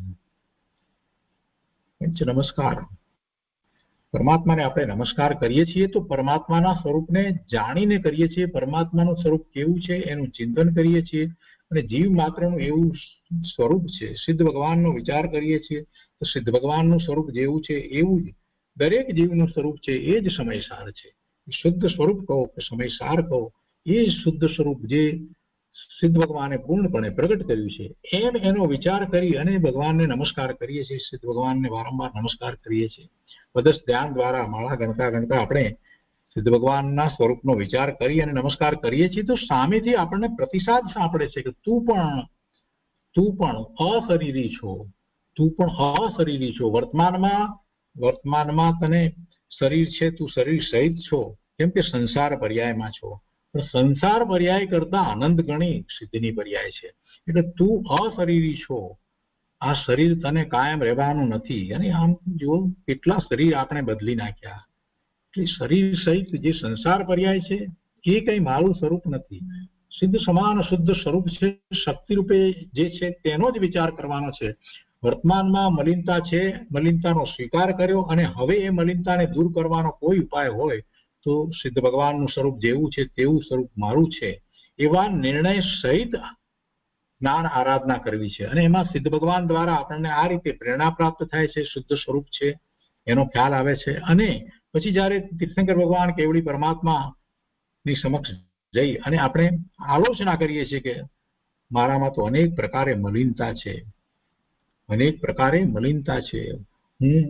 પંચ નમસ્કાર, પરમાત્માને આપણે નમસ્કાર કરીએ છીએ તો પરમાત્માના સ્વરૂપને જાણીને કરીએ છીએ. પરમાત્માનું સ્વરૂપ કેવું છે એનું ચિંતન કરીએ છીએ અને જીવ માત્રનું એવું સ્વરૂપ છે. સિદ્ધ ભગવાનનો વિચાર કરીએ છીએ તો સિદ્ધ ભગવાનનું સ્વરૂપ જેવું છે એવું જ દરેક જીવનું સ્વરૂપ છે, એ જ સમયસાર છે. શુદ્ધ સ્વરૂપ કહો કે સમયસાર કહો, એ શુદ્ધ સ્વરૂપ જે સિદ્ધ ભગવાને પૂર્ણપણે પ્રગટ કર્યું છે એમ એનો વિચાર કરી અને ભગવાનને નમસ્કાર કરીએ છીએ. સિદ્ધ ભગવાનને વારંવાર નમસ્કાર કરીએ છીએ. પદસ ધ્યાન દ્વારા માળા ગણતા ગણતા આપણે સિદ્ધ ભગવાનના સ્વરૂપનો વિચાર કરી અને નમસ્કાર કરીએ છીએ તો સામેથી આપણને પ્રતિસાદ સાંપડે છે કે તું પણ તું પણ અશરીરી છો, તું પણ અશરીરી છો. વર્તમાનમાં વર્તમાનમાં તને શરીર છે, તું શરીર સહિત છો, કેમ કે સંસાર પર્યાયમાં છો. પણ સંસાર પર્યાય કરતા આનંદ ગણી સિદ્ધિની પર્યાય છે. એટલે તું અશરીરી છો, આ શરીર તને કાયમ રહેવાનું નથી. અને આમ જો કેટલા શરીર આપણે બદલી નાખ્યા. એટલે શરીર સહિત જે સંસાર પર્યાય છે એ કઈ મારું સ્વરૂપ નથી. સિદ્ધ સમાન શુદ્ધ સ્વરૂપ છે, શક્તિ રૂપે જે છે તેનો જ વિચાર કરવાનો છે. વર્તમાનમાં મલિનતા છે, મલિનતાનો સ્વીકાર કર્યો અને હવે એ મલિનતાને દૂર કરવાનો કોઈ ઉપાય હોય તો સિદ્ધ ભગવાનનું સ્વરૂપ જેવું છે તેવું સ્વરૂપ મારું છે એવા નિર્ણય સહિત જ્ઞાન આરાધના કરવી છે. અને એમાં સિદ્ધ ભગવાન દ્વારા આપણને આ રીતે પ્રેરણા પ્રાપ્ત થાય છે, શુદ્ધ સ્વરૂપ છે એનો ખ્યાલ આવે છે. અને પછી જ્યારે તીર્થંકર ભગવાન કેવડી પરમાત્માની સમક્ષ જઈ અને આપણે આલોચના કરીએ છીએ કે મારામાં તો અનેક પ્રકારે મલિનતા છે, અનેક પ્રકારે મલિનતા છે, હું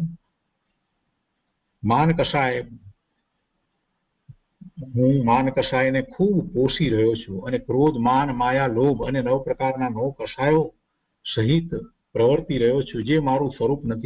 માન કષાય હું માન કષાયને ખૂબ પોષી રહ્યો છું અને ક્રોધ માન માયા લોભ અને નવ પ્રકારના નવ કષાયો સહિત પ્રવર્તી રહ્યો છું જે મારું સ્વરૂપ નથી.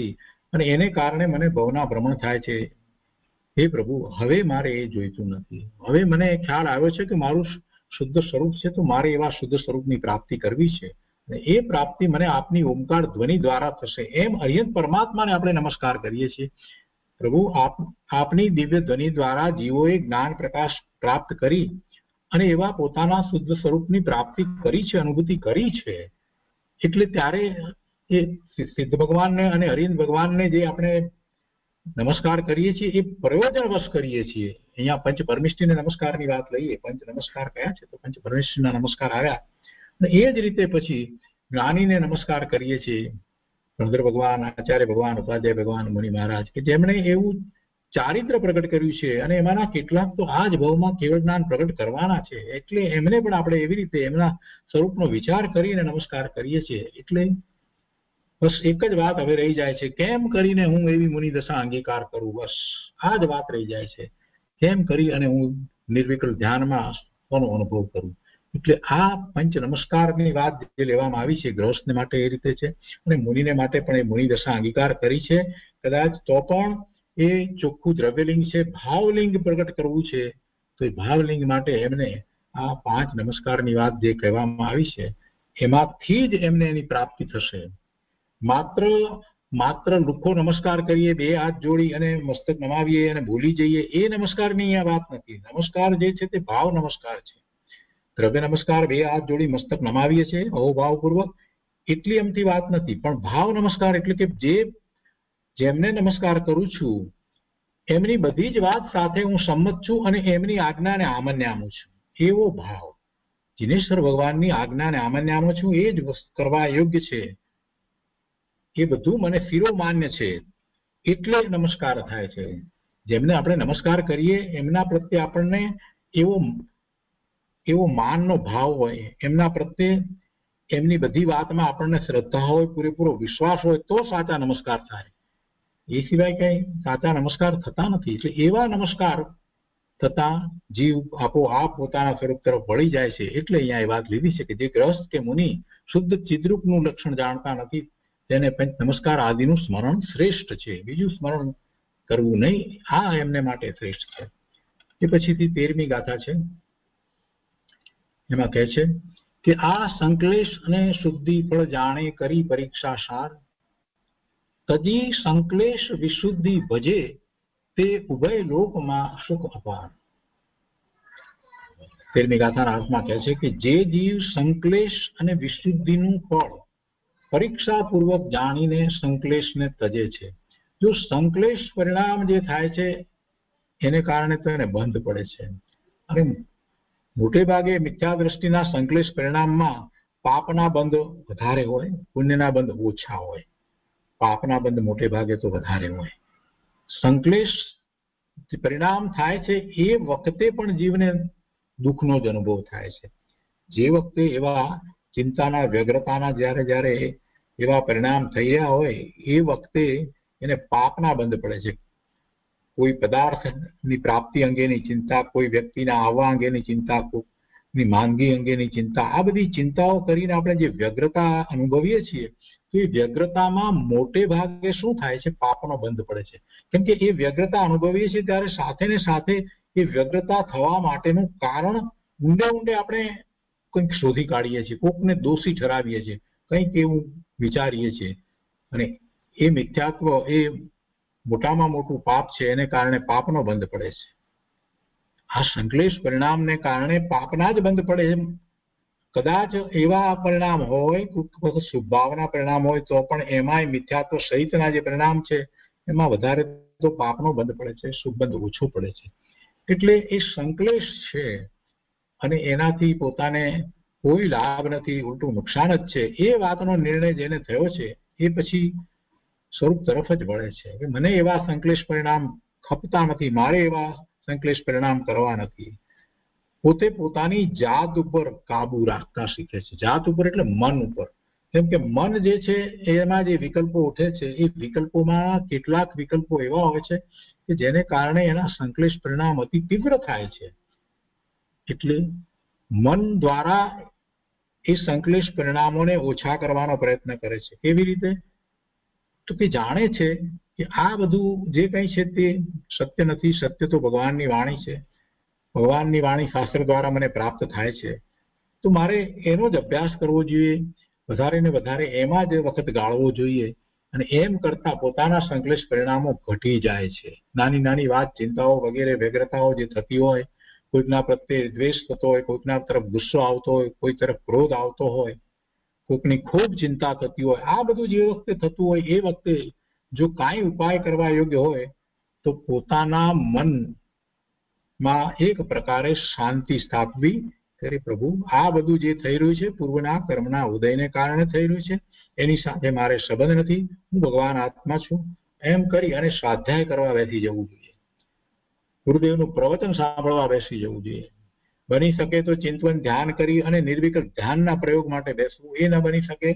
અને એને કારણે મને ભવના ભ્રમણ થાય છે. હે પ્રભુ, હવે મારે એ જોઈતું નથી. હવે મને ખ્યાલ આવ્યો છે કે મારું શુદ્ધ સ્વરૂપ છે, તો મારે એવા શુદ્ધ સ્વરૂપની પ્રાપ્તિ કરવી છે. અને એ પ્રાપ્તિ મને આપની ઓમકાર ધ્વનિ દ્વારા થશે. એમ અર્યંત પરમાત્માને આપણે નમસ્કાર કરીએ છીએ. પ્રભુ, આપ આપની દિવ્ય ધ્વનિ દ્વારા જીવોએ જ્ઞાન પ્રકાશ પ્રાપ્ત કરી અને એવા પોતાના શુદ્ધ સ્વરૂપની પ્રાપ્તિ કરી છે, અનુભૂતિ કરી છે. એટલે ત્યારે એ સિદ્ધ ભગવાનને અને અરિહંત ભગવાનને જે આપણે નમસ્કાર કરીએ છીએ એ પ્રયોજનવશ કરીએ છીએ. અહીંયા પંચ પરમિષ્ઠિના નમસ્કારની વાત લઈએ. પંચ નમસ્કાર કયા છે? તો પંચ પરમિષ્ઠિના નમસ્કાર આવ્યા. અને એ જ રીતે પછી જ્ઞાનીને નમસ્કાર કરીએ છીએ. ગણધર ભગવાન, આચાર્ય ભગવાન, ઉપાધ્યાય ભગવાન, મુનિ મહારાજ, કે જેમણે એવું ચારિત્ર પ્રગટ કર્યું છે અને એમાંના કેટલાક તો આ જ ભાવમાં કેવળ જ્ઞાન પ્રગટ કરવાના છે. એટલે એમને પણ આપણે એવી રીતે એમના સ્વરૂપનો વિચાર કરીને નમસ્કાર કરીએ છીએ. એટલે બસ એક જ વાત હવે રહી જાય છે, કેમ કરીને હું એવી મુનિ દશા અંગીકાર કરું. બસ આ જ વાત રહી જાય છે, કેમ કરી અને હું નિર્વિકલ્પ ધ્યાનમાં કોનો અનુભવ કરું. એટલે આ પંચ નમસ્કારની વાત જે લેવામાં આવી છે ગૃહસ્થ માટે એ રીતે છે, અને મુનિને માટે પણ એ મુનિ દશા અંગીકાર કરી છે. કદાચ તો પણ એ ચોખ્ખું દ્રવ્યલિંગ છે, ભાવલિંગ પ્રગટ કરવું છે, તો એ ભાવલિંગ માટે એમને આ પાંચ નમસ્કારની વાત જે કહેવામાં આવી છે એમાંથી જ એમને એની પ્રાપ્તિ થશે. માત્ર માત્ર લુખો નમસ્કાર કરીએ, બે હાથ જોડી અને મસ્તક નમાવીએ અને ભૂલી જઈએ, એ નમસ્કારની આ વાત નથી. નમસ્કાર જે છે તે ભાવ નમસ્કાર છે. દ્રવ્ય નમસ્કાર બે હાથ જોડી મસ્તક નમાવીએ છીએ અહોભાવપૂર્વક, એટલી એમથી વાત નથી. પણ ભાવ નમસ્કાર એટલે કે જે જેમને નમસ્કાર કરું છું એમની બધી જ વાત સાથે હું સંમત છું અને એમની આજ્ઞાને આમન્યામું છું, એવો ભાવ. જિનેશ્વર ભગવાનની આજ્ઞાને આમન્યામું છું, એ જ કરવા યોગ્ય છે, એ બધું મને શિરોમાન્ય છે, એટલે નમસ્કાર થાય છે. જેમને આપણે નમસ્કાર કરીએ એમના પ્રત્યે આપણને એવો એવો માનનો ભાવ હોય, એમના પ્રત્યે એમની બધી વાતમાં આપણને શ્રદ્ધા હોય, પૂરેપૂરો વિશ્વાસ હોય, તો સાચા નમસ્કાર થાય. એ સિવાય કઈ સાચા નમસ્કાર થતા નથી. એટલે એવા નમસ્કાર થતા જીવ આપોઆપ પોતાના સ્વરૂપ તરફ વળી જાય છે. એટલે અહીંયા એ વાત લીધી છે કે જે ગ્રસ્ત કે મુનિ શુદ્ધ ચિદ્રૂપનું લક્ષણ જાણતા નથી તેને પંચ નમસ્કાર આદિનું સ્મરણ શ્રેષ્ઠ છે, બીજું સ્મરણ કરવું નહીં, આ એમને માટે શ્રેષ્ઠ છે. એ પછીથી તેરમી ગાથા છે, એમાં કહે છે કે આ સંકલેશ અને શુદ્ધિ ફળ જાણે કરી પરીક્ષા સાર, તજી સંકલેશ વિશુદ્ધિ ભજે તે ઉભય લોકમાં સુખ અપાર. તેરમી ગાથાના અર્થમાં કહે છે કે જે જીવ સંકલેશ અને વિશુદ્ધિનું ફળ પરીક્ષાપૂર્વક જાણીને સંકલેશને તજે છે. જો સંકલેશ પરિણામ જે થાય છે એને કારણે તો એને બંધ પડે છે. અને મોટે ભાગે મિથ્યા દ્રષ્ટિના સંકલેશ પરિણામમાં પાપના બંધ વધારે હોય, પુણ્યના બંધ ઓછા હોય. પાપના બંધ મોટે ભાગે તો વધારે હોય. સંકલેશ પરિણામ થાય છે એ વખતે પણ જીવને દુઃખનો જ અનુભવ થાય છે. જે વખતે એવા ચિંતાના વ્યગ્રતાના જ્યારે જ્યારે એવા પરિણામ થઈ રહ્યા હોય એ વખતે એને પાપના બંધ પડે છે. કોઈ પદાર્થની પ્રાપ્તિ અંગેની ચિંતા, કોઈ વ્યક્તિના આવવા અંગેની ચિંતા, કોઈની માંદગી અંગેની ચિંતા, આ બધી ચિંતાઓ કરીને આપણે જે વ્યગ્રતા અનુભવીએ છીએ તો એ વ્યગ્રતામાં મોટે ભાગે શું થાય છે? પાપનો બંધ પડે છે. કેમ કે એ વ્યગ્રતા અનુભવીએ છીએ ત્યારે સાથે ને સાથે એ વ્યગ્રતા થવા માટેનું કારણ ઊંડે ઊંડે આપણે કંઈક શોધી કાઢીએ છીએ, કોકને દોષી ઠરાવીએ છીએ, કંઈક એવું વિચારીએ છીએ, અને એ મિથ્યાત્વ એ મોટામાં મોટું પાપ છે. એને કારણે પાપનો બંધ પડે છે. આ સંકલેશ પરિણામને કારણે પાપના જ બંધ પડે છે. કદાચ એવા પરિણામ હોય, શુભભાવના પરિણામ હોય તો પણ એમાંય મિથ્યાત્વ સહિતના જે પરિણામ છે એમાં વધારે તો પાપનો બંધ પડે છે, શુભ બંધ ઓછો પડે છે. એટલે એ સંકલેશ છે અને એનાથી પોતાને કોઈ લાભ નથી, ઉલટું નુકસાન જ છે. એ વાતનો નિર્ણય જેને થયો છે એ પછી સ્વરૂપ તરફ જ વળે છે કે મને એવા સંકલેશ પરિણામ ખપતા નથી, મારે એવા સંકલેશ પરિણામ કરવા નથી. પોતે પોતાની જાત ઉપર કાબુ રાખતા શીખે છે. જાત ઉપર એટલે મન ઉપર. કેમ કે મન જે છે એમાં જે વિકલ્પો ઉઠે છે એ વિકલ્પોમાં કેટલાક વિકલ્પો એવા હોય છે કે જેને કારણે એના સંકલેશ પરિણામ અતિ તીવ્ર થાય છે. એટલે મન દ્વારા એ સંકલેશ પરિણામોને ઓછા કરવાનો પ્રયત્ન કરે છે. કેવી રીતે? તો કે જાણે છે કે આ બધું જે કંઈ છે તે સત્ય નથી. સત્ય તો ભગવાનની વાણી છે. ભગવાનની વાણી શાસ્ત્ર દ્વારા મને પ્રાપ્ત થાય છે. તો મારે એનો જ અભ્યાસ કરવો જોઈએ, વધારે ને વધારે એમાં જ વખત ગાળવો જોઈએ. અને એમ કરતા પોતાના સંકલેશ પરિણામો ઘટી જાય છે. નાની નાની વાત, ચિંતાઓ વગેરે વ્યગ્રતાઓ જે થતી હોય, કોઈકના પ્રત્યે દ્વેષ થતો હોય, કોઈકના તરફ ગુસ્સો આવતો હોય, કોઈ તરફ ક્રોધ આવતો હોય, કોઈકની ખૂબ ચિંતા થતી હોય, આ બધું જે વખતે થતું હોય એ વખતે જો કાંઈ ઉપાય કરવા યોગ્ય હોય તો પોતાના મનમાં એક પ્રકારે શાંતિ સ્થાપવી. ત્યારે પ્રભુ આ બધું જે થઈ રહ્યું છે પૂર્વના કર્મના ઉદયને કારણે થઈ રહ્યું છે, એની સાથે મારે સંબંધ નથી, હું ભગવાન આત્મા છું, એમ કરી અને સ્વાધ્યાય કરવા બેસી જવું જોઈએ. ગુરુદેવનું પ્રવચન સાંભળવા બેસી જવું જોઈએ. બની શકે તો ચિંતન ધ્યાન કરી અને નિર્વિકલ્પ ધ્યાનના પ્રયોગ માટે બેસવું. એ ન બની શકે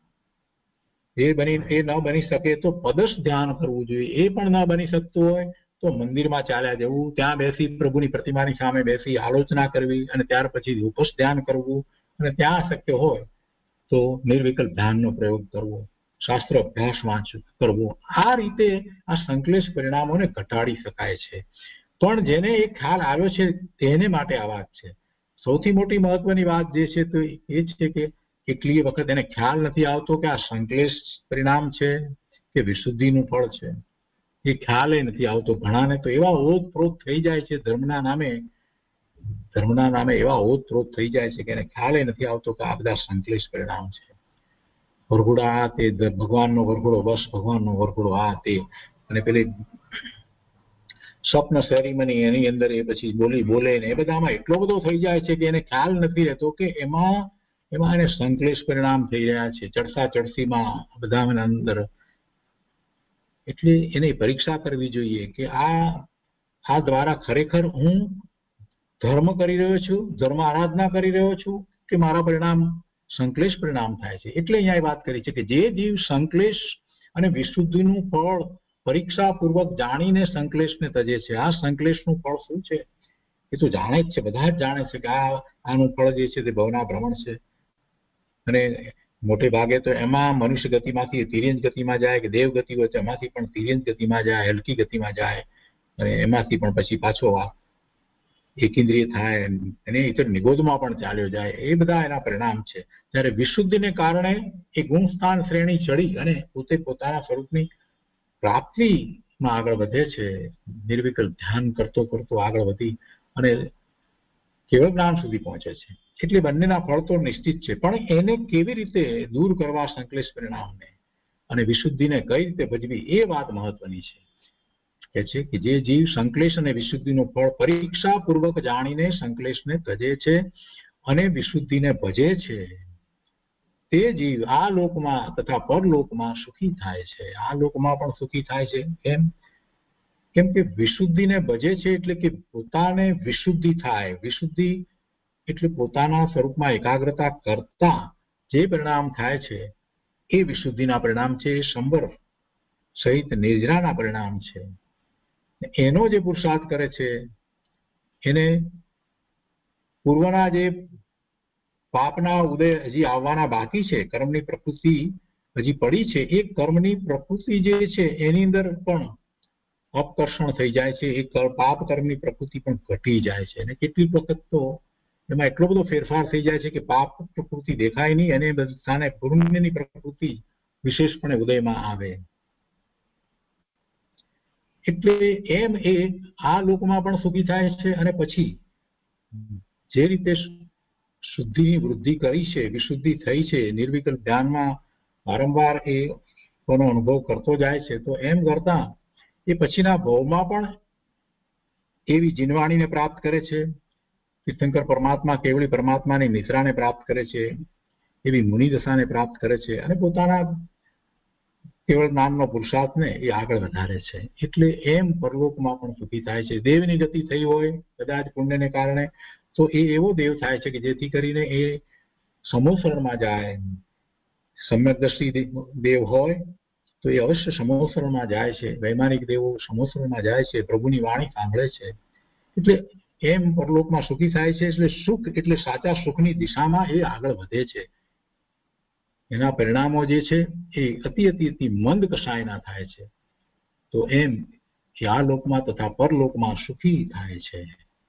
એ બની એ ન બની શકે તો પદસ્થ ધ્યાન કરવું જોઈએ. એ પણ ન બની શકતું હોય તો મંદિરમાં ચાલ્યા જવું, ત્યાં બેસી પ્રભુની પ્રતિમાની સામે બેસી આલોચના કરવી અને ત્યાર પછી ઉપસ્થ ધ્યાન કરવું. અને ત્યાં શક્ય હોય તો નિર્વિકલ્પ ધ્યાનનો પ્રયોગ કરવો, શાસ્ત્ર અભ્યાસ વાંચ કરવો. આ રીતે આ સંકલેશ પરિણામોને ઘટાડી શકાય છે. પણ જેને એ ખ્યાલ આવ્યો છે તેને માટે આ વાત છે. સૌથી મોટી મહત્વની વાત જે છે તો એ છે કે કેટલી વખત એને ખ્યાલ નથી આવતો કે આ સંકલેશ પરિણામ છે કે વિશુદ્ધિનું ફળ છે. એ ખ્યાલ નથી આવતો. ઘણાને તો એવા ઓતપ્રોત થઈ જાય છે ધર્મના નામે ધર્મના નામે એવા ઓતપ્રોત થઈ જાય છે કે એને ખ્યાલ નથી આવતો કે આ બધા સંકલેશ પરિણામ છે. વરઘોડો આ તે, ભગવાનનો વરઘોડો, બસ ભગવાનનો વરઘોડો આ તે, અને પેલી સ્વપ્ન સેરેમની એની અંદર એ પછી બોલી બોલે ને એ બધામાં એટલો બધો થઈ જાય છે કે એને ખ્યાલ નથી રહેતો કે એમાં એમાં એને સંકલેશ પરિણામ થઈ રહ્યા છે. ચડસા ચડસીમાં બધા અંદર. એટલે એની પરીક્ષા કરવી જોઈએ કે આ આ દ્વારા ખરેખર હું ધર્મ કરી રહ્યો છું, ધર્મ આરાધના કરી રહ્યો છું કે મારા પરિણામ સંકલેશ પરિણામ થાય છે. એટલે અહીંયા વાત કરી છે કે જે જીવ સંકલેશ અને વિશુદ્ધિનું ફળ પરીક્ષા પૂર્વક જાણીને સંકલેશને તજે છે. આ સંકલેશનું ફળ શું છે એ તો જાણે જ છે, બધા જ જાણે છે કે આ આનું ફળ જે છે તે ભવના ભ્રમણ છે. અને મોટે ભાગે તો એમાં મનુષ્ય ગતિમાંથી તિર્યંજ ગતિમાં જાય કે દેવ ગતિ હોય તો એમાંથી પણ તિર્યંજ ગતિમાં જાય, હલકી ગતિમાં જાય, અને એમાંથી પણ પછી પાછો એકેન્દ્રિય થાય અને ઇતર નિગોદમાં પણ ચાલ્યો જાય. એ બધા એના પરિણામ છે. જ્યારે વિશુદ્ધિને કારણે એ ગુણસ્થાન શ્રેણી ચડી અને પોતે પોતાના સ્વરૂપની પ્રાપ્તિમાં આગળ વધે છે. નિર્વિકલ્પ ધ્યાન કરતો કરતો આગળ વધી અને કેવળ જ્ઞાન સુધી પહોંચે છે. એટલે બંનેના ફળ તો નિશ્ચિત છે. પણ એને કેવી રીતે દૂર કરવા સંકલેશ પરિણામને અને વિશુદ્ધિને કઈ રીતે ભજવી એ વાત મહત્વની છે. કે છે કે જે જીવ સંકલેશ અને વિશુદ્ધિનું ફળ પરીક્ષા પૂર્વક જાણીને સંકલેશને તજે છે અને વિશુદ્ધિને ભજે છે તે જીવ આ લોકમાં તથા પરલોકમાં સુખી થાય છે. આ લોકમાં પણ સુખી થાય છે. કેમ? કેમ કે વિશુદ્ધિને ભજે છે એટલે કે પોતાને વિશુદ્ધિ થાય. વિશુદ્ધિ એટલે પોતાના સ્વરૂપમાં એકાગ્રતા કરતા જે પરિણામ થાય છે એ વિશુદ્ધિના પરિણામ છે. એ સંબર સહિત નિર્જરાના પરિણામ છે. એનો જે પુરુષાર્થ કરે છે એને પૂર્વના જે પાપના ઉદય હજી આવવાના બાકી છે, કર્મની પ્રકૃતિ હજી પડી છે, એ કર્મની પ્રકૃતિ જે છે એની અંદર પણ અપકર્ષણ થઈ જાય છે. એ પાપ કર્મની પ્રકૃતિ પણ ઘટી જાય છે. અને કેટલીક વખત તો એમાં એટલો બધો ફેરફાર થઈ જાય છે કે પાપ પ્રકૃતિ દેખાય નહીં અને બધાને પુણ્યની પ્રકૃતિ વિશેષપણે ઉદયમાં આવે. એટલે એમ એ આ લોકમાં પણ સુખી થાય છે અને પછી જે રીતે શુદ્ધિની વૃદ્ધિ કરી છે, વિશુદ્ધિ થઈ છે, નિર્વિકલ્પ ધ્યાનમાં વારંવાર એ કોનો અનુભવ કરતો જાય છે, તો એમ કરતા એ પછીના ભવમાં પણ એવી જીનવાણીને પ્રાપ્ત કરે છે. તીર્થંકર પરમાત્મા કેવળી પરમાત્માની નિદ્રાને પ્રાપ્ત કરે છે, એવી મુનિ દશાને પ્રાપ્ત કરે છે અને પોતાના કેવળ જ્ઞાનનો પુરુષાર્થને એ આગળ વધારે છે. એટલે એમ પરલોકમાં પણ સુખી થાય છે. દેવની ગતિ થઈ હોય કદાચ પુણ્યને કારણે તો એ એવો દેવ થાય છે કે જેથી કરીને એ સમોસરણમાં જાય. સમ્યકદર્શી દેવ હોય તો એ અવશ્ય સમોસરણમાં જાય છે. વૈમાનિક દેવો સમોસરણમાં જાય છે, પ્રભુની વાણી સાંભળે છે. એટલે એમ પરલોકમાં સુખી થાય છે. એટલે સુખ એટલે સાચા સુખની દિશામાં એ આગળ વધે છે. એના પરિણામો જે છે એ અતિ અતિ અતિ મંદ કસાયના થાય છે, તો એમ કે આ લોકમાં તથા પરલોકમાં સુખી થાય છે.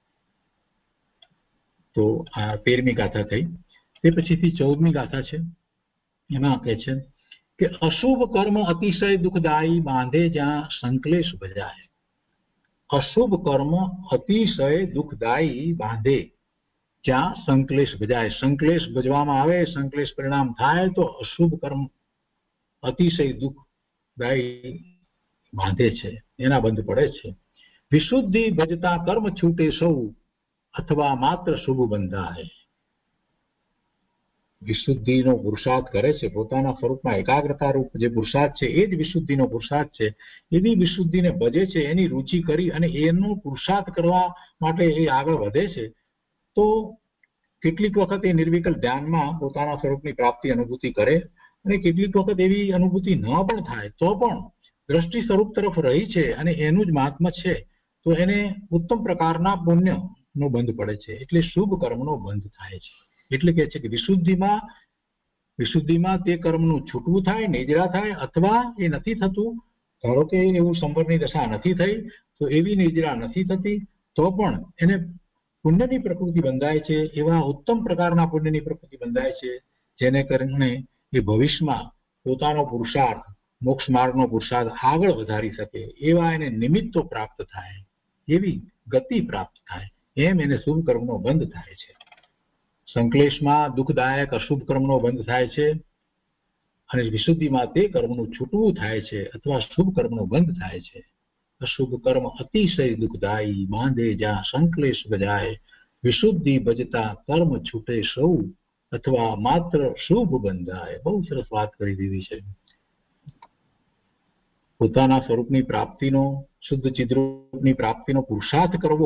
તો આ તેરમી ગાથા થઈ. તે પછીથી ચૌદમી ગાથા છે. એમાં કહે છે કે અશુભ કર્મ અતિશય દુઃખદાયી બાંધે જ્યાં સંકલેશ ભજાય. અશુભ કર્મ અતિશય દુઃખદાયી બાંધે જ્યાં સંકલેશ ભજાય. સંકલેશ ભજવામાં આવે, સંકલેશ પરિણામ થાય તો અશુભ કર્મ અતિશય દુઃખદાયી બાંધે છે, એના બંધ પડે છે. વિશુદ્ધિ ભજતા કર્મ છૂટે સૌ અથવા માત્ર શુભ બંધાય. વિશુદ્ધિનો પુરુષાર્થ કરે છે, પોતાના સ્વરૂપમાં એકાગ્રતા રૂપ જે પુરુષાર્થ છે એ જ વિશુદ્ધિનો પુરુષાર્થ છે. એની વિશુદ્ધિને ભજે છે, એની રુચિ કરી અને એનો પુરુષાર્થ કરવા માટે એ આગળ વધે છે. તો કેટલીક વખત એ નિર્વિકલ્પ ધ્યાનમાં પોતાના સ્વરૂપની પ્રાપ્તિ અનુભૂતિ કરે અને કેટલીક વખત એવી અનુભૂતિ ન પણ થાય તો પણ દ્રષ્ટિ સ્વરૂપ તરફ રહી છે અને એનું જ મહાત્મ્ય છે, તો એને ઉત્તમ પ્રકારના પુણ્યનો બંધ પડે છે, એટલે શુભ કર્મનો બંધ થાય છે. એટલે કહે છે કે વિશુદ્ધિમાં વિશુદ્ધિમાં તે કર્મનું છૂટવું થાય, નિજરા થાય, અથવા એ નથી થતું. ધારો કે એવું સંવરની દશા નથી થઈ તો એવી નિજરા નથી થતી તો પણ એને પુણ્યની પ્રકૃતિ બંધાય છે. એવા ઉત્તમ પ્રકારના પુણ્યની પ્રકૃતિ બંધાય છે જેને કારણે એ ભવિષ્યમાં પોતાનો પુરુષાર્થ, મોક્ષ માર્ગનો પુરુષાર્થ આગળ વધારી શકે, એવા એને નિમિત્તો પ્રાપ્ત થાય, એવી ગતિ પ્રાપ્ત થાય. એમ એને શુભ કર્મનો બંધ થાય છે. સંકલેશમાં દુઃખદાયક અશુભ કર્મનો બંધ થાય છે અને વિશુદ્ધિમાં તે કર્મનું છૂટવું થાય છે અથવા શુભ કર્મનો બંધ થાય છે. અશુભ કર્મ અતિશય દુઃખદાયી બાંધે જ્યાં સંકલેશ ભજાય. વિશુદ્ધિ ભજતા કર્મ છૂટે સૌ અથવા માત્ર શુભ બંધાય. બહુ સરસ વાત કરી દીધી છે. પોતાના સ્વરૂપની પ્રાપ્તિનો, શુદ્ધ ચિદ્રૂપની પ્રાપ્તિનો પુરુષાર્થ કરવો,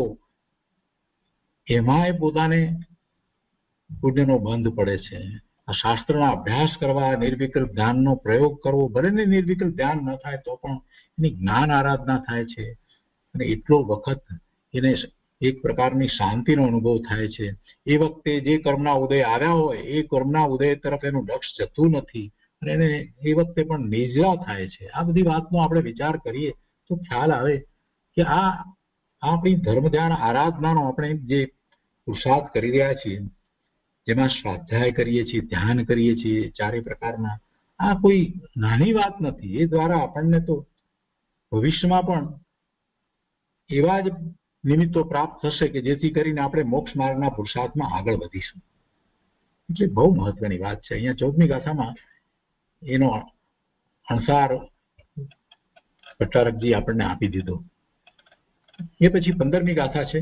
એમાં પોતાને પુણ્યનો બંધ પડે છે. આ શાસ્ત્રના અભ્યાસ કરવા, નિર્વિકલ્પ ધ્યાનનો પ્રયોગ કરવો, ભલે ને નિર્વિકલ્પ ધ્યાન ન થાય તો પણ એની જ્ઞાન આરાધના થાય છે અને એટલો વખત એને એક પ્રકારની શાંતિનો અનુભવ થાય છે. એ વખતે જે કર્મના ઉદય આવ્યા હોય એ કર્મના ઉદય તરફ એનું લક્ષ્ય જતું નથી અને એને એ વખતે પણ નિજરા થાય છે. આ બધી વાતનો આપણે વિચાર કરીએ તો ખ્યાલ આવે કે આ આપણી ધર્મ ધ્યાન આરાધનાનો આપણે જે પુરુષાર્થ કરી રહ્યા છીએ, જેમાં સ્વાધ્યાય કરીએ છીએ, ધ્યાન કરીએ છીએ ચારે પ્રકારના, આ કોઈ નાની વાત નથી. એ દ્વારા આપણને તો ભવિષ્યમાં પણ એવા જ નિમિત્તો પ્રાપ્ત થશે કે જેથી કરીને આપણે મોક્ષ માર્ગના પુરુષાર્થમાં આગળ વધીશું. એટલે બહુ મહત્વની વાત છે. અહીંયા ચૌદમી ગાથામાં એનો અણસાર ભટ્ટારકજી આપણને આપી દીધો. એ પછી પંદરમી ગાથા છે.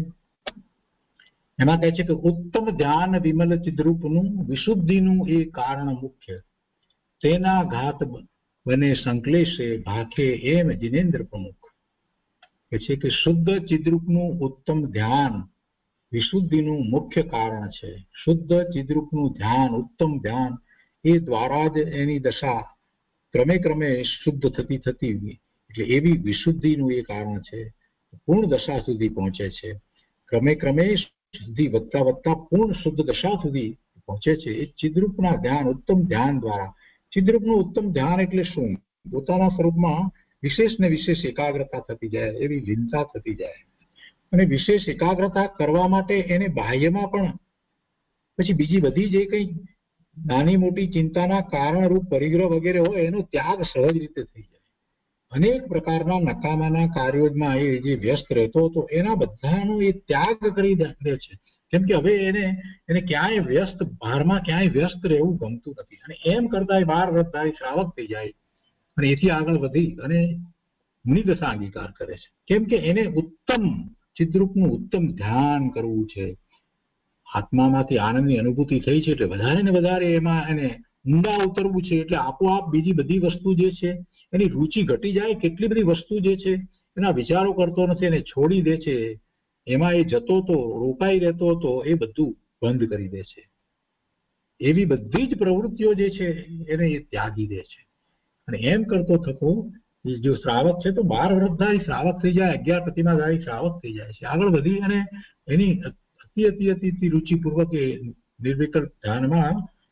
એમાં કહે છે કે ઉત્તમ ધ્યાન વિમલ ચિદ્રૂપનું વિશુદ્ધિનું એ કારણ મુખ્ય, તેના ઘાત બને સંકલેશે ભાખે એમ જિનેન્દ્ર પ્રમુખ. કે છે કે શુદ્ધ ચિદ્રૂપનું ઉત્તમ ધ્યાન વિશુદ્ધિનું મુખ્ય કારણ છે. શુદ્ધ ચિદ્રૂપનું ધ્યાન, ઉત્તમ ધ્યાન, એ દ્વારા જ એની દશા ક્રમે ક્રમે શુદ્ધ થતી થતી એટલે એવી વિશુદ્ધિનું એ કારણ છે. પૂર્ણ દશા સુધી પહોંચે છે. ક્રમે ક્રમે સુધી વધતા વધતા પૂર્ણ શુદ્ધ દશા સુધી પહોંચે છે. એ ચિદ્રૂપના ધ્યાન, ઉત્તમ ધ્યાન દ્વારા. ચિદ્રૂપનું ઉત્તમ ધ્યાન એટલે શું? પોતાના સ્વરૂપમાં વિશેષ ને વિશેષ એકાગ્રતા થતી જાય, એવી લીનતા થતી જાય અને વિશેષ એકાગ્રતા કરવા માટે એને બાહ્યમાં પણ પછી બીજી બધી જે કંઈ નાની મોટી ચિંતાના કારણરૂપ પરિગ્રહ વગેરે હોય એનો ત્યાગ સહજ રીતે થઈ જાય. અનેક પ્રકારના નકામાના કાર્યોમાં એ જે વ્યસ્ત રહેતો હતો એના બધાનો એ ત્યાગ કરી દે છે. કેમ કે હવે એને એને ક્યાંય વ્યસ્ત બહારમાં ક્યાંય વ્યસ્ત રહેવું ગમતું નથી અને એમ કરતા એ બાર વ્રતધારી શ્રાવક થઈ જાય અને એથી આગળ વધી અને મુનિદશા અંગીકાર કરે છે. કેમ કે એને ઉત્તમ ચિદ્રૂપનું ઉત્તમ ધ્યાન કરવું છે. આત્મામાંથી આનંદની અનુભૂતિ થઈ છે એટલે વધારે ને વધારે એમાં એને ઊંડા ઉતરવું છે. એટલે આપોઆપ બીજી બધી વસ્તુ જે છે એની રુચિ ઘટી જાય. કેટલી બધી વસ્તુ જે છે એના વિચારો કરતો નથી, એને છોડી દે છે. એમાં એ જતો તો રોકાઈ રહેતો હતો એ બધું બંધ કરી દે છે. એવી બધી જ પ્રવૃત્તિઓ જે છે એને એ ત્યાગી દે છે અને એમ કરતો થતો જો શ્રાવક છે તો બાર વ્રતધારી શ્રાવક થઈ જાય, અગિયાર પ્રતિમાધારી શ્રાવક થઈ જાય છે. આગળ વધી અને એની અતિ અતિ અતિ રુચિપૂર્વક એ નિર્વિકલ્પ ધ્યાનમાં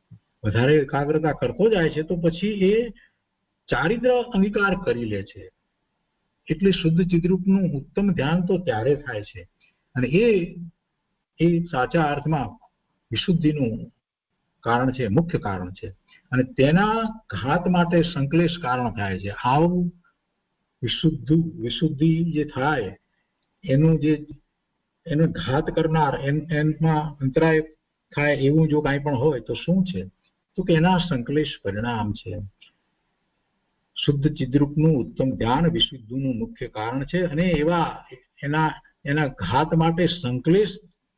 વધારે એકાગ્રતા કરતો જાય છે તો પછી એ ચારિત્ર અંગીકાર કરી લે છે. એટલે શુદ્ધ ચિદ્રૂપનું ઉત્તમ ધ્યાન તો ત્યારે થાય છે અને એ એ સાચા અર્થમાં વિશુદ્ધિનું કારણ છે, મુખ્ય કારણ છે. અને તેના ઘાત માટે સંકલેશ કારણ થાય છે. આવું વિશુદ્ધ વિશુદ્ધિ જે થાય એનું જે એનો ઘાત કરનાર એમાં અંતરાય થાય એવું જો કાંઈ પણ હોય તો શું છે? તો કે એના સંકલેશ પરિણામ છે. શુદ્ધ ચિદ્રૂપનું ઉત્તમ ધ્યાન વિશુદ્ધિનું મુખ્ય કારણ છે અને એવા એના એના ઘાત માટે સંકલેશ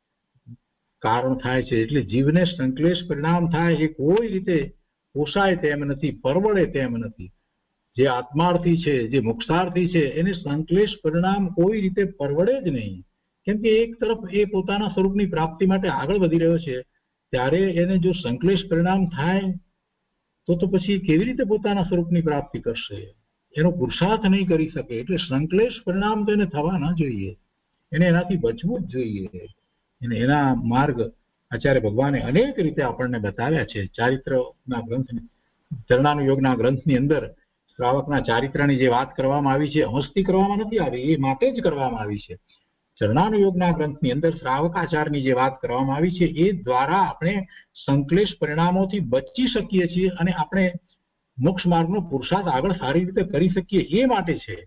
કારણ થાય છે. એટલે જીવને સંકલેશ પરિણામ થાય એ કોઈ રીતે પોસાય તેમ નથી, પરવડે તેમ નથી. જે આત્માર્થી છે, જે મોક્ષાર્થી છે, એને સંકલેશ પરિણામ કોઈ રીતે પરવડે જ નહીં. કેમ કે એક તરફ એ પોતાના સ્વરૂપની પ્રાપ્તિ માટે આગળ વધી રહ્યો છે, ત્યારે એને જો સંકલેશ પરિણામ થાય તો તો પછી કેવી રીતે પોતાના સ્વરૂપની પ્રાપ્તિ કરશે? એનો પુરુષાર્થ નહીં કરી શકે. એટલે સંકલેશ પરિણામ તો એને થવા ના જોઈએ, એને એનાથી બચવું જ જોઈએ. અને એના માર્ગ આચાર્ય ભગવાને અનેક રીતે આપણને બતાવ્યા છે. ચારિત્રના ગ્રંથ, ચરણાનુયોગના ગ્રંથની અંદર શ્રાવકના ચારિત્રની જે વાત કરવામાં આવી છે, અમસ્તી કરવામાં નથી આવી, એ માટે જ કરવામાં આવી છે. ચરણાનુયોગના ગ્રંથની અંદર શ્રાવકાચારની જે વાત કરવામાં આવી છે એ દ્વારા આપણે સંકલેશ પરિણામોથી બચી શકીએ છીએ અને આપણે મોક્ષ માર્ગનો પુરુષાર્થ આગળ સારી રીતે કરી શકીએ એ માટે છે.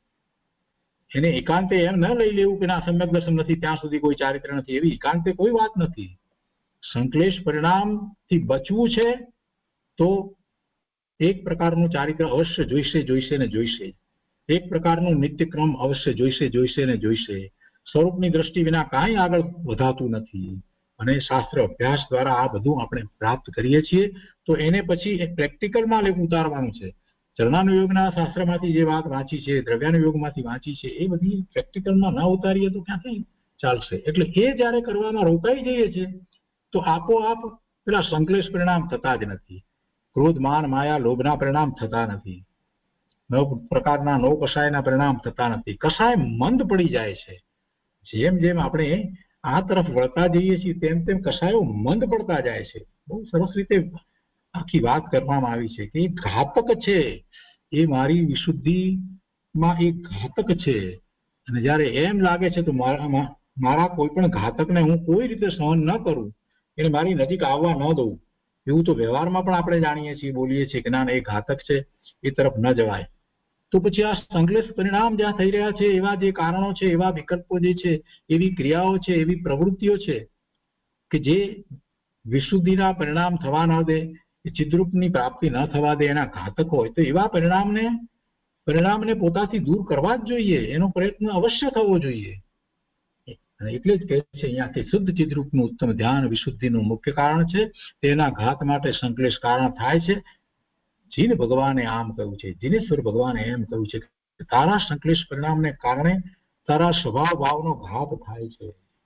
એને એકાંતે એમ ન લઈ લેવું કે ના સમ્યક દર્શન નથી ત્યાં સુધી કોઈ ચારિત્ર નથી, એવી એકાંતે કોઈ વાત નથી. સંકલેશ પરિણામથી બચવું છે તો એક પ્રકારનું ચારિત્ર અવશ્ય જોઈશે જોઈશે ને જોઈશે. એક પ્રકારનું નિત્યક્રમ અવશ્ય જોઈશે જોઈશે ને જોઈશે. સ્વરૂપની દ્રષ્ટિ વિના કાંઈ આગળ વધાતું નથી અને શાસ્ત્ર અભ્યાસ દ્વારા આ બધું આપણે પ્રાપ્ત કરીએ છીએ. તો એને પછી પ્રેક્ટિકલમાં લેવું ઉતારવાનું છે. ચરણાનુયોગના શાસ્ત્રમાંથી જે વાત વાંચી છે, દ્રવ્યાનુયોગમાંથી વાંચી છે, એ બધી પ્રેક્ટિકલમાં ના ઉતારીએ તો ક્યાંથી ચાલશે? એટલે એ જ્યારે કરવામાં રોકાઈ જઈએ છીએ તો આપોઆપ પેલા સંકલેશ પરિણામ થતા જ નથી. ક્રોધ, માન, માયા, લોભના પરિણામ થતા નથી. નવ પ્રકારના નવ કષાયના પરિણામ થતા નથી. કષાય મંદ પડી જાય છે. જેમ જેમ આપણે આ તરફ વળતા જઈએ છીએ તેમ તેમ કષાયો મંદ પડતા જાય છે. બહુ સરસ રીતે આખી વાત કરવામાં આવી છે કે એ ઘાતક છે, એ મારી વિશુદ્ધિમાં એ ઘાતક છે. અને જ્યારે એમ લાગે છે તો મારા મારા કોઈ પણ ઘાતકને હું કોઈ રીતે સહન ન કરું, એને મારી નજીક આવવા ન દઉં, એવું તો વ્યવહારમાં પણ આપણે જાણીએ છીએ, બોલીએ છીએ કે ના એ ઘાતક છે, એ તરફ ન જવાય. તો પછી આ સંકલેશ પરિણામ જ્યાં થઈ રહ્યા છે, એવા જે કારણો છે, એવા વિકલ્પો જે છે, એવી ક્રિયાઓ છે, એવી પ્રવૃત્તિઓ છે કે જે વિશુદ્ધિના પરિણામ થવા ન દે, ચિદ્રૂપની પ્રાપ્તિ ન થવા દે, એના ઘાતક હોય, તો એવા પરિણામને પરિણામને પોતાથી દૂર કરવા જ જોઈએ. એનો પ્રયત્ન અવશ્ય થવો જોઈએ. એટલે જ કહે છે અહીંયા કે શુદ્ધ ચિદ્રૂપનું ઉત્તમ ધ્યાન વિશુદ્ધિનું મુખ્ય કારણ છે. તેના ઘાત માટે સંકલેશ કારણ થાય છે. જીન ભગવાને આમ કહ્યું છે, જીનેશ્વર ભગવાને એમ કહ્યું છે કે તારા સંકલેશ પરિણામને કારણે તારા સ્વભાવ ભાવનો ઘાત થાય છે,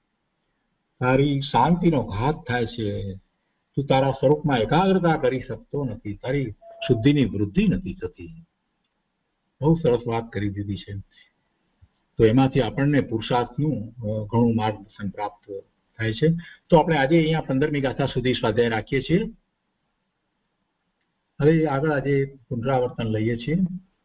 તારી શાંતિનો ઘાત થાય છે, તું તારા સ્વરૂપમાં એકાગ્રતા કરી શકતો નથી, તારી શુદ્ધિની વૃદ્ધિ નથી થતી. બહુ સરસ વાત કરી દીધી છે. તો એમાંથી આપણને પુરુષાર્થનું ઘણું માર્ગદર્શન પ્રાપ્ત થાય છે. તો આપણે આજે અહીંયા પંદરમી ગાથા સુધી સ્વાધ્યાય રાખીએ છીએ. હવે આગળ આજે પુનરાવર્તન લઈએ છીએ.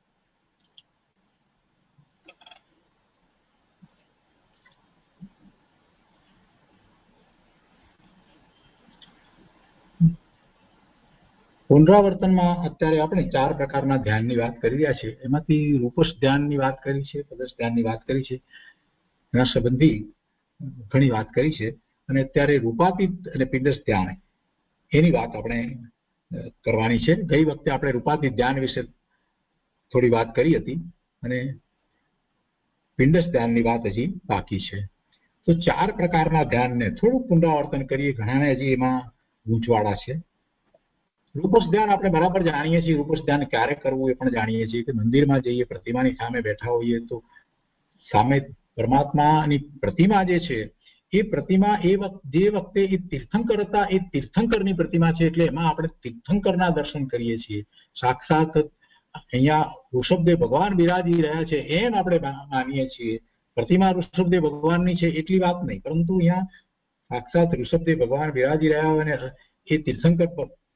પુનરાવર્તનમાં અત્યારે આપણે ચાર પ્રકારના ધ્યાનની વાત કરી રહ્યા છીએ. એમાંથી રૂપસ ધ્યાનની વાત કરી છે, પદસ ધ્યાનની વાત કરી છે, એના સંબંધી ઘણી વાત કરી છે. અને અત્યારે રૂપાતીત અને પિંડસ ધ્યાન એની વાત આપણે કરવાની છે. ગઈ વખતે આપણે રૂપાતીત ધ્યાન વિશે થોડી વાત કરી હતી અને પિંડસ ધ્યાનની વાત હજી બાકી છે. તો ચાર પ્રકારના ધ્યાનને થોડુંક પુનરાવર્તન કરીએ. ઘણાને હજી એમાં ગૂંચવાડા છે. રૂપસ ધ્યાન આપણે બરાબર જાણીએ છીએ. રૂપસ ધ્યાન ક્યારે કરવું એ પણ જાણીએ છીએ કે મંદિરમાં જઈએ, પ્રતિમાની સામે બેઠા હોઈએ તો સામે પરમાત્માની પ્રતિમા જે છે એ પ્રતિમા એ જે વખતે એ તીર્થંકર હતા એ તીર્થંકરની પ્રતિમા છે, એટલે એમાં આપણે તીર્થંકરના દર્શન કરીએ છીએ. સાક્ષાત અહીંયા ઋષભદેવ ભગવાન બિરાજી રહ્યા છે એમ આપણે માનીએ છીએ. પ્રતિમા ઋષભદેવ ભગવાનની છે એટલી વાત નહીં, પરંતુ અહીંયા સાક્ષાત ઋષભદેવ ભગવાન બિરાજી રહ્યા હોય અને એ તીર્થંકર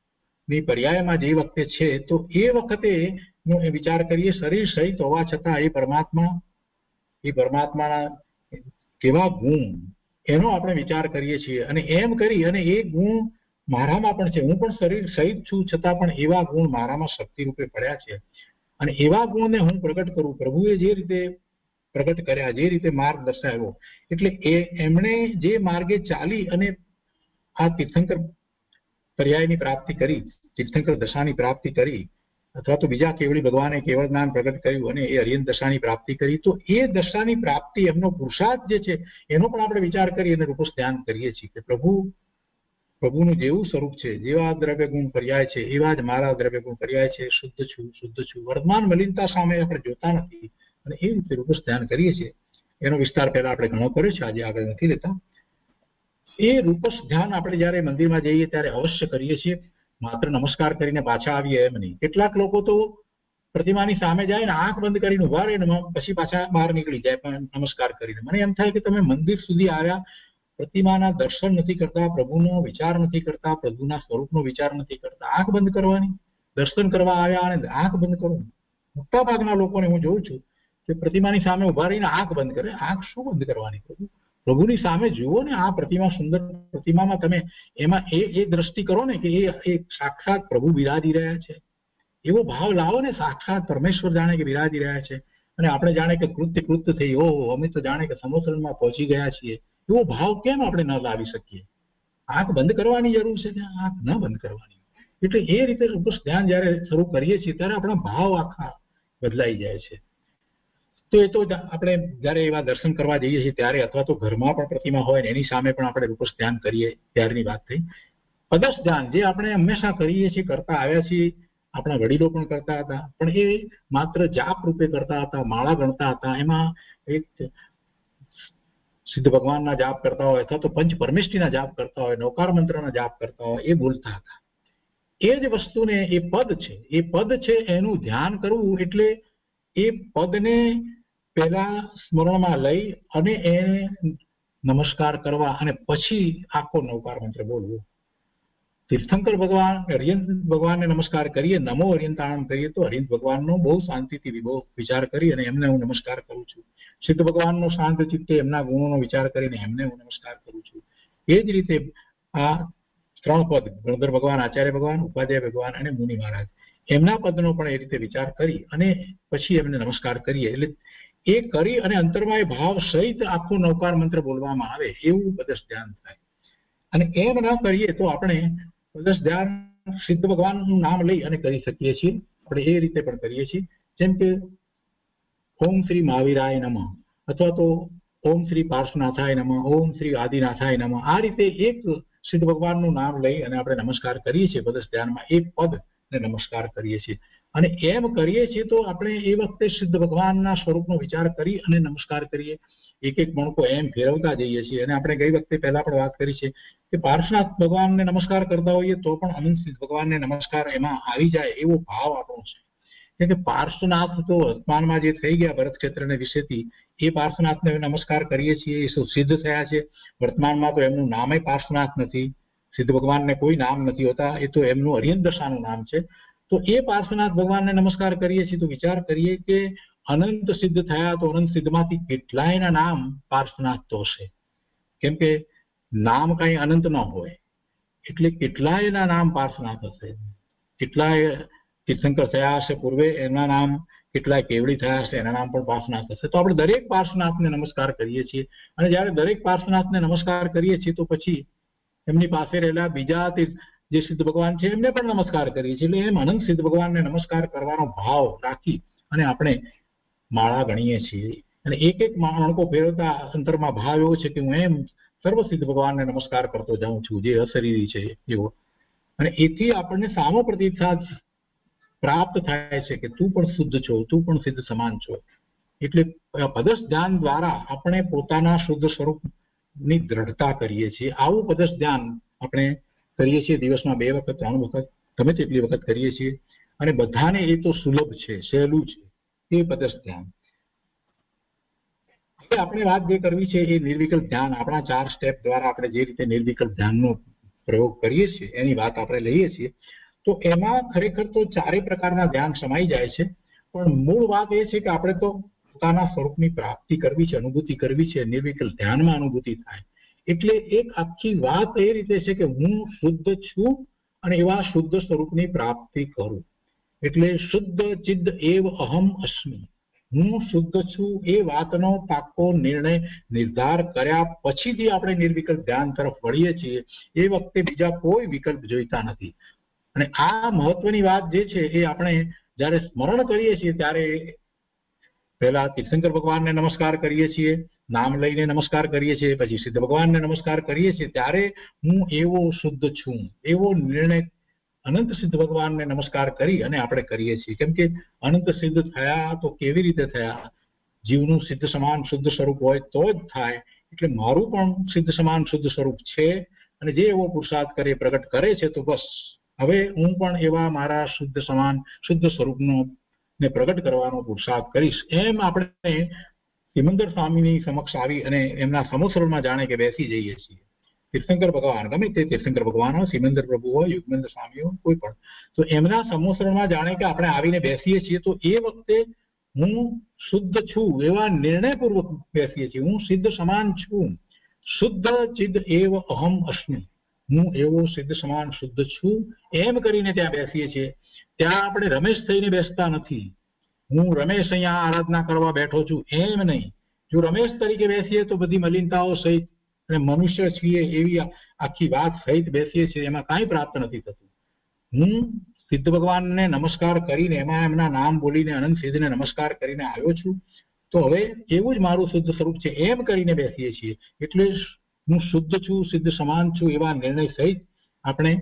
ની પર્યાયમાં જે વખતે છે તો એ વખતે નો વિચાર કરીએ શરીર સહિત હોવા છતાં એ પરમાત્મા એ પરમાત્માના કેવા ગુણ એનો આપણે વિચાર કરીએ છીએ અને એમ કરી અને એ ગુણ મારામાં પણ છે. હું પણ શરીર સહિત છું છતાં પણ એવા ગુણ મારામાં શક્તિ રૂપે પડ્યા છે અને એવા ગુણને હું પ્રગટ કરું. પ્રભુએ જે રીતે પ્રગટ કર્યા, જે રીતે માર્ગ દર્શાવ્યો, એટલે એ એમણે જે માર્ગે ચાલી અને આ તીર્થંકર પર્યાયની પ્રાપ્તિ કરી, તીર્થંકર દશાની પ્રાપ્તિ કરી, અથવા તો બીજા કેવળી ભગવાને કેવળ જ્ઞાન પ્રગટ કર્યું અને એ અરિયન દશાની પ્રાપ્તિ કરી, તો એ દશાની પ્રાપ્તિ એમનો પુરુષાર્થ જે છે એનો પણ આપણે વિચાર કરી અને રૂપસ ધ્યાન કરીએ છીએ કે પ્રભુ પ્રભુનું જેવું સ્વરૂપ છે, જેવા દ્રવ્ય ગુણ પર્યાય છે એવા જ મારા દ્રવ્ય ગુણ પર્યાય છે. શુદ્ધ છું, શુદ્ધ છું. વર્તમાન મલિનતા સામે આપણે જોતા નથી અને એ રીતે રૂપસ ધ્યાન કરીએ છીએ. એનો વિસ્તાર પહેલા આપણે ઘણો કર્યો છે, આજે આગળ નથી લેતા. એ રૂપસ ધ્યાન આપણે જયારે મંદિરમાં જઈએ ત્યારે અવશ્ય કરીએ છીએ, માત્ર નમસ્કાર કરીને પાછા આવીએ એમ નહીં. કેટલાક લોકો તો પ્રતિમાની સામે જાય ને આંખ બંધ કરીને ઉભા રહે ને પછી પાછા બહાર નીકળી જાય પણ નમસ્કાર કરીને. મને એમ થાય કે તમે મંદિર સુધી આવ્યા, પ્રતિમાના દર્શન નથી કરતા, પ્રભુનો વિચાર નથી કરતા, પ્રભુના સ્વરૂપનો વિચાર નથી કરતા, આંખ બંધ કરવાની. દર્શન કરવા આવ્યા અને આંખ બંધ કરો. મોટા ભાગના લોકોને હું જોઉં છું કે પ્રતિમાની સામે ઉભા રહીને આંખ બંધ કરે. આંખ શું બંધ કરવાની? પ્રભુ પ્રભુની સામે જુઓ ને, આ પ્રતિમા સુંદર પ્રતિમામાં તમે એમાં એ એ દ્રષ્ટિ કરો ને કે એ સાક્ષાત પ્રભુ બિરાજી રહ્યા છે. એવો ભાવ લાવો ને, સાક્ષાત પરમેશ્વર જાણે કે બિરાજી રહ્યા છે અને આપણે જાણે કે કૃત્ય કૃત્ય થઈ, ઓહો અમે તો જાણે કે સમોસરમાં પહોંચી ગયા છીએ. એવો ભાવ કેમ આપણે ન લાવી શકીએ? આંખ બંધ કરવાની જરૂર છે, ત્યાં આંખ ન બંધ કરવાની. એટલે એ રીતે રૂપસ ધ્યાન જયારે શરૂ કરીએ છીએ ત્યારે આપણા ભાવ આખા બદલાઈ જાય છે. તો એ તો આપણે જયારે એવા દર્શન કરવા જઈએ છીએ ત્યારે, અથવા તો ઘરમાં પણ પ્રતિમા હોય ને એની સામે પણ આપણે રૂપસ ધ્યાન કરીએ ત્યારની વાત થઈ. પદસ ધ્યાન જે આપણે હંમેશા કરીએ છીએ, કરતા આવ્યા છીએ, આપણા વડીલો પણ કરતા હતા, પણ એ માત્ર જાપ રૂપે કરતા હતા, માળા ગણતા હતા. એમાં એક સિદ્ધ ભગવાનના જાપ કરતા હોય અથવા તો પંચ પરમેષ્ઠીના જાપ કરતા હોય, નૌકાર મંત્રના જાપ કરતા હોય, એ બોલતા હતા. એ જ વસ્તુને એ પદ છે, એ પદ છે એનું ધ્યાન કરવું એટલે એ પદને પહેલા સ્મરણમાં લઈ અને એને નમસ્કાર કરવા અને પછી આખો નૌકાર મંત્ર બોલવો. તીર્થંકર ભગવાન અરિયંત ભગવાનને નમસ્કાર કરીએ, નમો અરિયંતાણમ કરીએ તો અરિયંત ભગવાનનો બહુ શાંતિથી બહુ વિચાર કરી અને એમને હું નમસ્કાર કરું છું. સિદ્ધ ભગવાનનો શાંત ચિત્તે એમના ગુણોનો વિચાર કરીને એમને હું નમસ્કાર કરું છું. એ જ રીતે આ ત્રણ પદ, ગણધર ભગવાન, આચાર્ય ભગવાન, ઉપાધ્યાય ભગવાન અને મુનિ મહારાજ, એમના પદનો પણ એ રીતે વિચાર કરી અને પછી એમને નમસ્કાર કરીએ. એટલે એ કરી અને અંતરમાં એ ભાવ સહિત આખો નૌકાર મંત્ર બોલવામાં આવે એવું પદસ ધ્યાન થાય. અને એમ ન કરીએ તો આપણે પદસ ધ્યાન સિદ્ધ ભગવાનનું નામ લઈ અને કરી શકીએ છીએ. આપણે એ રીતે પણ કરીએ છીએ, જેમ કે ઓમ શ્રી મહાવીરાય નમઃ, અથવા તો ઓમ શ્રી પાર્શ્વનાથાય નમઃ, ઓમ શ્રી આદિનાથાય નમઃ. આ રીતે એક સિદ્ધ ભગવાનનું નામ લઈ અને આપણે નમસ્કાર કરીએ છીએ. પદસ ધ્યાનમાં એક પદને નમસ્કાર કરીએ છીએ અને એમ કરીએ છીએ તો આપણે એ વખતે સિદ્ધ ભગવાનના સ્વરૂપનો વિચાર કરી અને નમસ્કાર કરીએ. એક એક મણકો એમ ફેરવતા જઈએ છીએ. અને આપણે ગઈ વખતે પહેલા પણ વાત કરી છે કે પાર્શ્વનાથ ભગવાનને નમસ્કાર કરતા હોઈએ તો પણ અનંત સિદ્ધ ભગવાનને નમસ્કાર એમાં આવી જાય એવો ભાવ આપણો છે. કેમ કે પાર્શ્વનાથ તો વર્તમાનમાં જે થઈ ગયા ભરત ક્ષેત્રને વિશેથી, એ પાર્શ્વનાથને નમસ્કાર કરીએ છીએ, એ શું સિદ્ધ થયા છે. વર્તમાનમાં તો એમનું નામે પાર્શ્વનાથ નથી, સિદ્ધ ભગવાનને કોઈ નામ નથી હોતા, એ તો એમનું અરિયંત દશાનું નામ છે. તો એ પાર્શ્વનાથ ભગવાનને નમસ્કાર કરીએ છીએ તો વિચાર કરીએ કે અનંત સિદ્ધ થયા તો અનંત સિદ્ધમાંથી કેટલાયના નામ પાર્શ્વનાથ તો હશે. કેમ કે નામ કઈ અનંત ન હોય એટલે કેટલાયના નામ પાર્શ્વનાથ હશે. કેટલાય તીર્થંકર થયા હશે પૂર્વે, એના નામ કેટલાય કેવડી થયા હશે, એના નામ પણ પાર્શ્વનાથ હશે. તો આપણે દરેક પાર્શ્વનાથને નમસ્કાર કરીએ છીએ અને જયારે દરેક પાર્શ્વનાથને નમસ્કાર કરીએ છીએ તો પછી એમની પાસે રહેલા બીજા જે સિદ્ધ ભગવાન છે એમને પણ નમસ્કાર કરીએ છીએ. એટલે એમ અનંત સિદ્ધ ભગવાનને નમસ્કાર કરવાનો ભાવ રાખી અને આપણે માળા ગણીએ છીએ. અને એક એક મણકો ફેરવતા અંતરમાં ભાવ એવો છે કે હું એમ સર્વ સિદ્ધ ભગવાનને નમસ્કાર કરતો જાઉં છું, જે અશરીરી છે એવો. અને એથી આપણને સામો પ્રતિસાદ પ્રાપ્ત થાય છે કે તું પણ શુદ્ધ છો, તું પણ સિદ્ધ સમાન છો. એટલે પદસ ધ્યાન દ્વારા આપણે પોતાના શુદ્ધ સ્વરૂપની દ્રઢતા કરીએ છીએ. આવું પદસ ધ્યાન આપણે કરીએ છીએ દિવસમાં બે વખત, ત્રણ વખત, ગમે તેટલી વખત કરીએ છીએ. અને બધાને એ તો સુલભ છે, સહેલું છે એ પદસ ધ્યાન. આપણે વાત જે કરવી છે એ નિર્વિકલ્પ ધ્યાન. આપણા ચાર સ્ટેપ દ્વારા આપણે જે રીતે નિર્વિકલ્પ ધ્યાનનો પ્રયોગ કરીએ છીએ એની વાત આપણે લઈએ છીએ. તો એમાં ખરેખર તો ચારે પ્રકારના ધ્યાન સમાઈ જાય છે, પણ મૂળ વાત એ છે કે આપણે તો પોતાના સ્વરૂપની પ્રાપ્તિ કરવી છે, અનુભૂતિ કરવી છે, નિર્વિકલ્પ ધ્યાનમાં અનુભૂતિ થાય. એટલે એક આખી વાત એ રીતે છે કે હું શુદ્ધ છું અને એવા શુદ્ધ સ્વરૂપની પ્રાપ્તિ કરું. એટલે શુદ્ધ ચિદ્દ એવ અહમ અસ્મિ, હું શુદ્ધ છું એ વાતનો પાક્કો નિર્ણય નિર્ધાર કર્યા પછીથી આપણે નિર્વિકલ્પ ધ્યાન તરફ વળીએ છીએ. એ વખતે બીજા કોઈ વિકલ્પ જોઈતા નથી. અને આ મહત્વની વાત જે છે એ આપણે જયારે સ્મરણ કરીએ છીએ ત્યારે પહેલા તીર્થંકર ભગવાનને નમસ્કાર કરીએ છીએ, નામ લઈને નમસ્કાર કરીએ છીએ, પછી સિદ્ધ ભગવાનને નમસ્કાર કરીએ છીએ, ત્યારે હું એવો શુદ્ધ છું એવો નિર્ણય અનંત સિદ્ધ ભગવાનને નમસ્કાર કરી અને આપણે કરીએ છીએ. કેમ કે અનંત સિદ્ધ થયા તો કેવી રીતે થયા? જીવનું સિદ્ધ સમાન શુદ્ધ સ્વરૂપ હોય તો જ થાય. એટલે મારું પણ સિદ્ધ સમાન શુદ્ધ સ્વરૂપ છે અને જે એવો પુરુષાર્થ કરે પ્રગટ કરે છે તો બસ હવે હું પણ એવા મારા શુદ્ધ સમાન શુદ્ધ સ્વરૂપનો ને પ્રગટ કરવાનો પુરુષાર્થ કરીશ. એમ આપણે સિમંદર સ્વામીની સમક્ષ આવી અને એમના સમોસરમાં જાણે કે બેસી જઈએ છીએ. તીર્થંકર ભગવાન, ગમે તે તીર્થંકર ભગવાન હોય, સિમંદર પ્રભુ હોય, યુગમેન્દ્ર સ્વામી હોય, કોઈ પણ, તો એમના સમોસરમાં જાણે કે આપણે આવીને બેસીએ છીએ તો એ વખતે હું શુદ્ધ છું એવા નિર્ણયપૂર્વક બેસીએ છીએ. હું સિદ્ધ સમાન છું, શુદ્ધ ચિદ્દ એવ અહમ અસ્મિ, હું એવો સિદ્ધ સમાન શુદ્ધ છું એમ કરીને ત્યાં બેસીએ છીએ. ત્યાં આપણે રમેશ થઈને બેસતા નથી. હું રમેશ અહીંયા આરાધના કરવા બેઠો છું એમ નહીં. જો રમેશ તરીકે બેસીએ તો બધી મલિનતાઓ સહિત અને મનુષ્ય છીએ એવી આખી વાત સહિત બેસીએ છીએ, એમાં કાંઈ પ્રાપ્ત નથી થતું. હું સિદ્ધ ભગવાનને નમસ્કાર કરીને એમાં એમના નામ બોલીને અનંત સિદ્ધને નમસ્કાર કરીને આવ્યો છું તો હવે એવું જ મારું શુદ્ધ સ્વરૂપ છે એમ કરીને બેસીએ છીએ. એટલે હું શુદ્ધ છું, સિદ્ધ સમાન છું એવા નિર્ણય સહિત આપણે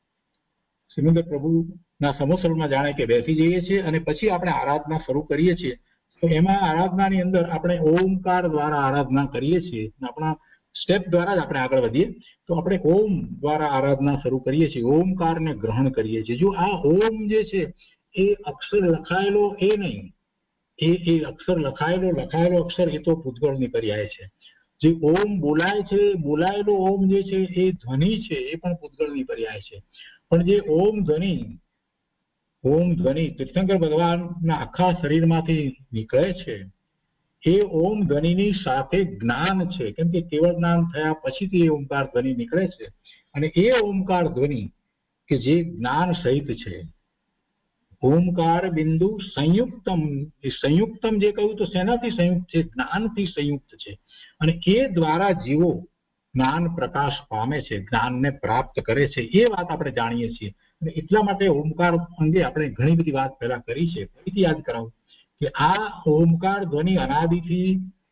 સિમંદર પ્રભુના સમોસરમાં જાણે કે બેસી જઈએ છીએ અને પછી આપણે આરાધના શરૂ કરીએ છીએ. તો એમાં આરાધનાની અંદર આપણે ઓમકાર દ્વારા આરાધના કરીએ છીએ. આપણા સ્ટેપ દ્વારા જ આપણે આગળ વધીએ તો આપણે ઓમ દ્વારા આરાધના શરૂ કરીએ છીએ, ઓમકારને ગ્રહણ કરીએ છીએ. જો આ ઓમ જે છે એ અક્ષર લખાયેલો એ નહીં, એ એ અક્ષર લખાયેલો લખાયેલો અક્ષર એ તો પૂતગળની પર્યાય છે. જે ઓમ બોલાય છે, બોલાયેલો ઓમ જે છે એ ધ્વનિ છે, એ પણ પૂતગળની પર્યાય છે. પણ જે ઓમ ધ્વનિ ઓમ ધ્વનિ તીર્થંકર ભગવાનના આખા શરીરમાંથી નીકળે છે એ ઓમ ધ્વનિની સાથે જ્ઞાન છે. કેમ કે કેવળ જ્ઞાન થયા પછીથી એ ઓમકાર ધ્વનિ નીકળે છે અને એ ઓમકાર ધ્વનિ કે જે જ્ઞાન સહિત છે. ઓમકાર બિંદુ સંયુક્તમ, એ સંયુક્તમ જે કહ્યું તો શેનાથી સંયુક્ત છે? જ્ઞાનથી સંયુક્ત છે. અને એ દ્વારા જીવો જ્ઞાન પ્રકાશ પામે છે, જ્ઞાનને પ્રાપ્ત કરે છે. એ વાત આપણે જાણીએ છીએ અને એટલા માટે ઓમકાર અંગે આપણે ઘણી બધી વાત પહેલા કરી છે. ફરીથી યાદ કરાવું કે આ ઓમકાર ધ્વનિ અનાદિથી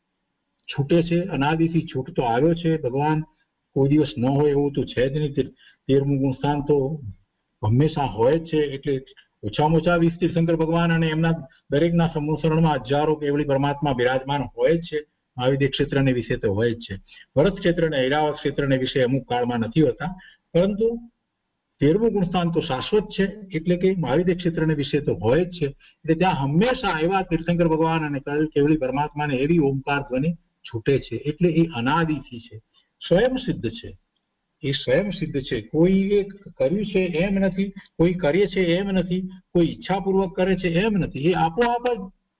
છૂટે છે, અનાદિથી છૂટતો આવ્યો છે. ભગવાન કોઈ દિવસ ન હોય એવું તો છે જ નહીં. તેરમું ગુણસ્થાન તો હંમેશા હોય જ છે. એટલે ઓછામાં ઓછા વીસ તીર્થંકર ભગવાન અને એમના દરેકના સમૂહસરણમાં હજારો કેવળી પરમાત્મા બિરાજમાન હોય જ છે. મહાવિદ્ય ક્ષેત્રને વિશે તો હોય જ છે. ભરત ક્ષેત્ર અને ઐરાવત ક્ષેત્રને વિશે અમુક કાળમાં નથી હોતા, પરંતુ તેરમું ગુણસ્થાન તો શાશ્વત છે. એટલે કે મહાવિદ્ય ક્ષેત્રને વિશે તો હોય જ છે. એટલે ત્યાં હંમેશા એવા તીર્થંકર ભગવાન અને કેવળી પરમાત્માને એવી ઓમકાર ધ્વનિ છૂટે છે. એટલે એ અનાદિથી છે, સ્વયં સિદ્ધ છે. એ સ્વયં સિદ્ધ છે. કોઈએ કર્યું છે એમ નથી, કોઈ કરે છે એમ નથી, કોઈ ઈચ્છાપૂર્વક કરે છે એમ નથી. એ આપોઆપ જ